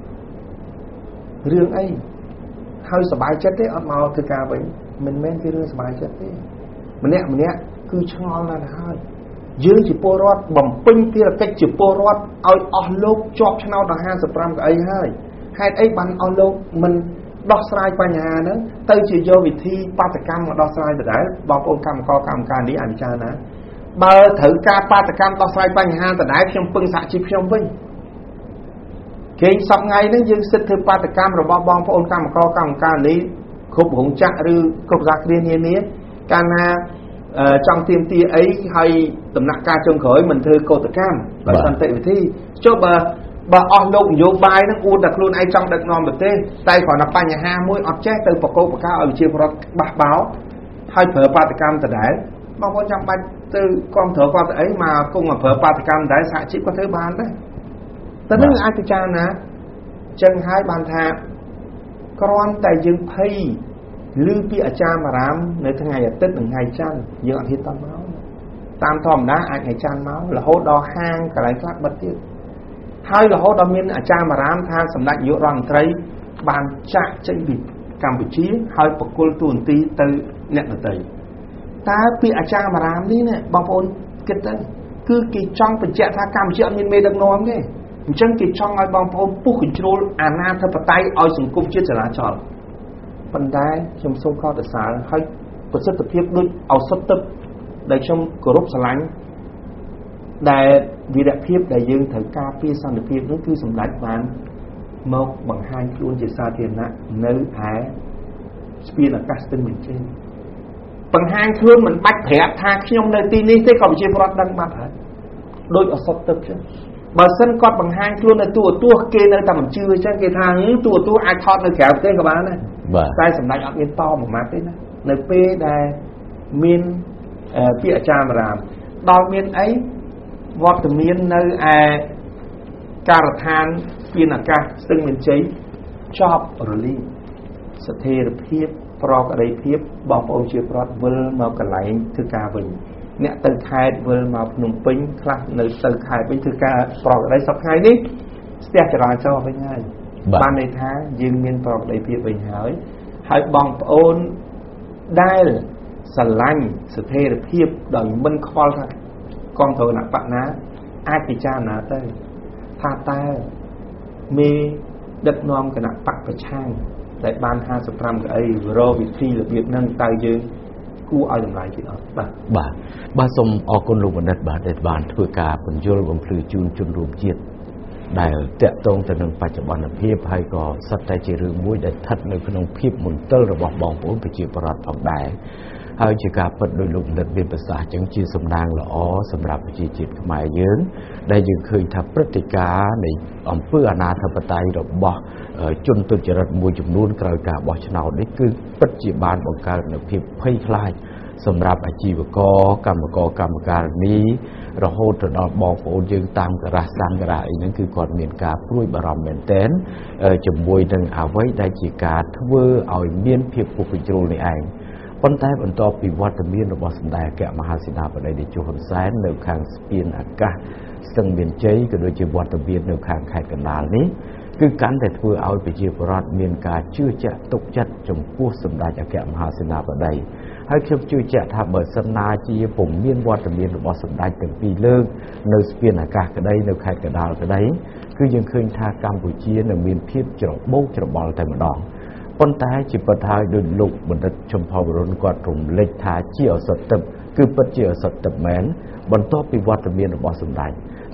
B: រឿងអីហើយសប្បាយចិត្តទេអត់មកធ្វើការវិញមិនមែនជារឿងសប្បាយចិត្តទេម្នាក់ម្នាក់គឺឆ្ងល់ណាស់ទៅហើយយើងជាពលរដ្ឋបំពេញភារកិច្ចជាពលរដ្ឋឲ្យអស់លោកជាប់ឆ្នោតដល់ห้าสิบห้าកៅអីហើយហេតុអីបានអស់លោកមិនដោះស្រាយបញ្ហាហ្នឹងទៅជាយកវិធីបាតកម្មមកដោះស្រាយដដែលបងប្អូនកម្មករកម្មការនេះអាចចារណាបើត្រូវការបាតកម្មដោះស្រាយបញ្ហាដដែលខ្ញុំពឹងសហជីពខ្ញុំវិញគេសប្ថ្ងៃនេះយើងសិទ្ធិធ្វើបាតកម្មរបស់បងប្អូនកម្មករកម្មការនេះគ្រប់រោងចក្រឬគ្រប់សហគ្រាសនានាកាលណាចង់ទៀមទាអីហើយដំណាក់កាលចុងក្រោយមិនធ្វើកោតកម្មដោយសន្តិវិធីចុះបើបើអស់លោកនយោបាយហ្នឹងអួតតែខ្លួនឯងចង់ដឹកនាំប្រទេសតែគ្រាន់តែបញ្ហាមួយអត់ចេះទៅបកគោបកាឲ្យវិជាប្រដ្ឋបះបោហើយប្រើបាតកម្មដដែលបងប្អូនចាំបាច់ទៅគ្រប់គ្រងគាត់ទៅអីមកគង់មកប្រើបាតកម្មដដែលសហជីពគាត់ធ្វើបានដែរតែនឹងអាចពិចារណាចឹងហើយបានថាគ្រាន់តែយើងភ័យឮពីអាចារ្យបារាមនៅថ្ងៃអាទិត្យនិងថ្ងៃច័ន្ទយើងអត់ហ៊ានតមកតាមធម្មតាអាចថ្ងៃច័ន្ទមករហូតដល់ហាងកន្លែងខ្លះបិទទៀតហើយរហូតដល់មានអាចារ្យបារាមថាសម្ដេចនាយករដ្ឋមន្ត្រីបានចាក់ចេញពីកម្ពុជាហើយបកគលទូនទីទៅអ្នកដទៃតើពីអាចារ្យបារាមនេះណាបងប្អូនគិតទៅគឺគេចង់បញ្ជាក់ថាកម្ពុជាអត់មានមេដឹកនាំទេអញ្ចឹងគេចង់ឲ្យបងប្អូនពុះកញ្ជ្រោលអាណាធិបតេយ្យឲ្យសង្គមជាតិចលាចលប៉ុន្តែខ្ញុំសូមកោតសរសើរហើយប្រសិទ្ធភាពដូចឱសថទឹកដែលខ្ញុំគោរពស្រឡាញ់ដែលវីរភាពដែលយើងត្រូវការពារសន្តិភាពនោះគឺសម្ដេចបានមកបង្ហាញខ្លួនជាសាធារណៈនៅឯស្ពានអាកាសស្ទឹងមានជ័យបង្ហាញខ្លួនមិនបាច់ប្រាប់ថាខ្ញុំនៅទីនេះទេក៏ប្រជាពលរដ្ឋដឹងបាត់ហើយដោយឱសថទឹកចឹងបើសិនគាត់បង្ហាញខ្លួននៅទូរទស្សន៍គេនៅតែមិនជឿអញ្ចឹងគេថាទូរទស្សន៍អាចថតនៅក្រៅប្រទេសក៏បានដែរតែសម្ដេចអត់មានតមួយម៉ាត់ទេណានៅពេលដែលមានពាក្យអាចារ្យបារាមដល់មានអីវត្តមាននៅឯការដ្ឋានស្ពានអាកាសស្ទឹងមានជ័យចប់រលីងស្ថិរភាពប្រកបដោយភាពបងប្អូនជាប្រដ្ឋវិលមកកន្លែងធ្វើការវិញអ្នកទៅខេត្តវិលមកភ្នំពេញខ្លះនៅទៅខេត្តវិញធ្វើការប្រកបដោយសប្តាហ៍នេះស្ទះចរាចរណ៍វិញហើយបានន័យថាយើងមានប្រកបដោយភាពវិញហើយហើយបងប្អូនដែលស្រឡាញ់ស្ថិរភាពដោយមិនខ្វល់ថាគំត្រូវអ្នកបណាអាចពិចារណាទៅថាតើមេដឹកនាំគណៈបកប្រឆាំងដែលបានห้าสิบห้าកៅអីរកវិធីរបៀបហ្នឹងតើយើងគួរឲ្យតម្លៃគេអត់បាទ
A: បាទបាទសូមអរគុណលោកបណ្ឌិតបាទដែលបានធ្វើការបញ្យល់បំភ្លឺជូនជនរួមជាតិដែលតាក់ទងទៅនឹងបច្ចុប្បន្នភាពហើយក៏សុទ្ធតែជារឿងមួយដែលស្ថិតនៅក្នុងភាពមន្ទិលរបស់បងប្អូនប្រជាពលរដ្ឋផងដែរហើយជាការពិតដោយលោកបណ្ឌិតមានប្រសាសន៍ចឹងជាសំណាងល្អសម្រាប់ប្រជាជាតិខ្មែរយើងដែលយើងឃើញថាព្រឹត្តិការណ៍នៃអំពើអាណាធិបតេយ្យរបស់ជនទុច្ចរិតមួយចំនួនក្រោយការបោះឆ្នោតនេះគឺពិតជាបានបង្កើតនូវភាពភ័យខ្លាចសម្រាប់អាជីវករកម្មករកម្មការិនីរហូតទៅដល់បងប្អូនយើងតាមការ៉ាសង្ការៈអីហ្នឹងគឺគាត់មានការព្រួយបារម្ភមែនទែនជាមួយនឹងអ្វីដែលជាការធ្វើឲ្យមានភាពពុះកញ្ជ្រោលនេះឯងប៉ុន្តែបន្ទាប់ពីវត្តមានរបស់សម្ដេចអគ្គមហាសេនាបតីតេជោហ៊ុនសែននៅខាងស្ពានអាកាសស្ទឹងមានជ័យក៏ដូចជាវត្តមាននៅខាងខេត្តកណ្ដាលនេះគឺកាន់តែធ្វើឲ្យប្រជាពលរដ្ឋមានការជឿជាក់ទុកចិត្តចំពោះសម្ដេចអគ្គមហាសេនាបតីហើយខ្ញុំជឿជាក់ថាបើសិនណាជាពុំមានវត្តមានរបស់សម្ដេចទាំងពីរលើកនៅស្ពានអាកាសក្តីនៅខេត្តកណ្ដាលក្តីគឺយើងឃើញថាកម្ពុជានឹងមានភាពច្របូកច្របល់តែម្ដងប៉ុន្តែជាពិតហើយដោយលោកបណ្ឌិតឈឹមផលវរុនគាត់រំលេចថាជាឱសថទឹកគឺពិតជាឱសថទឹកមែនបន្ទាប់ពីវត្តមានរបស់សម្ដេច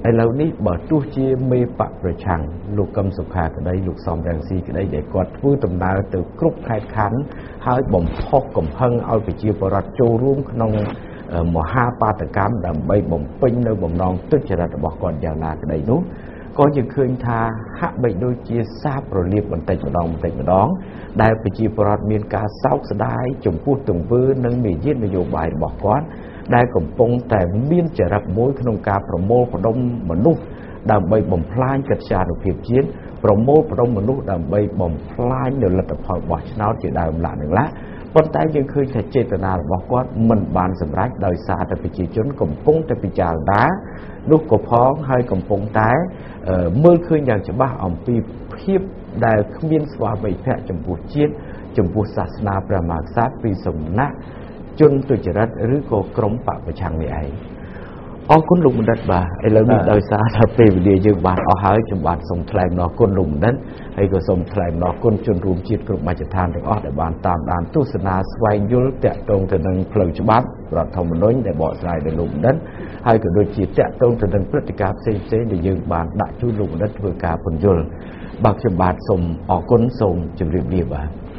A: ឥឡូវនេះបើទោះជាមេបកប្រឆាំងលោកកឹមសុខាក្តីលោកសំរងស៊ីក្តីដែលគាត់ធ្វើដំណើរទៅគ្រប់ខេត្តខណ្ឌហើយបំផុសកំហឹងឲ្យប្រជាពលរដ្ឋចូលរួមក្នុងមហាបាតកម្មដើម្បីបំពេញនៅបំណងទុច្ចរិតរបស់គាត់យ៉ាងណាក្តីនោះក៏យើងឃើញថាហាក់បីដូចជាសាបរលាបបន្តិចម្ដងបន្តិចម្ដងដែលប្រជាពលរដ្ឋមានការសោកស្ដាយចំពោះទង្វើនិងមារយាទនយោបាយរបស់គាត់ដែលកំពុងតែមានចរិតមួយក្នុងការប្រមូលផ្ដុំមនុស្សដើម្បីបំផ្លាញកិត្យានុភាពជាតិប្រមូលផ្ដុំមនុស្សដើម្បីបំផ្លាញនៅលទ្ធផលបោះឆ្នោតជាដើមឡានឹងឡាប៉ុន្តែយើងឃើញថាចេតនារបស់គាត់មិនបានសម្រេចដោយសារតែប្រជាជនកំពុងតែពិចារណានោះក៏ផងហើយកំពុងតែមើលឃើញយ៉ាងច្បាស់អំពីភាពដែលគ្មានស្វាមីភក្តិចំពោះជាតិចំពោះសាសនាព្រះមហាក្សត្រពីសំណាក់ជនទុច្ចរិតឬក៏ក្រុមបកប្រឆាំងនេះឯងអរគុណលោកបណ្ឌិតបាទឥឡូវនេះដោយសារថាពេលវេលាយើងបានអស់ហើយខ្ញុំបាទសូមថ្លែងអំណរគុណលោកបណ្ឌិតហើយក៏សូមថ្លែងអំណរគុណជនរួមជាតិគ្រប់មជ្ឈដ្ឋានទាំងអស់ដែលបានតាមដានទស្សនាស្វែងយល់តាក់ទងទៅនឹងផ្លូវច្បាប់រដ្ឋធម្មនុញ្ញដែលបកស្រាយដោយលោកបណ្ឌិតហើយក៏ដូចជាតាក់ទងទៅនឹងព្រឹត្តិការណ៍ផ្សេងៗដែលយើងបានដាក់ជូនលោកបណ្ឌិតធ្វើការពន្យល់បាទខ្ញុំបាទសូមអរគុណសូមជម្រាបលាបាទ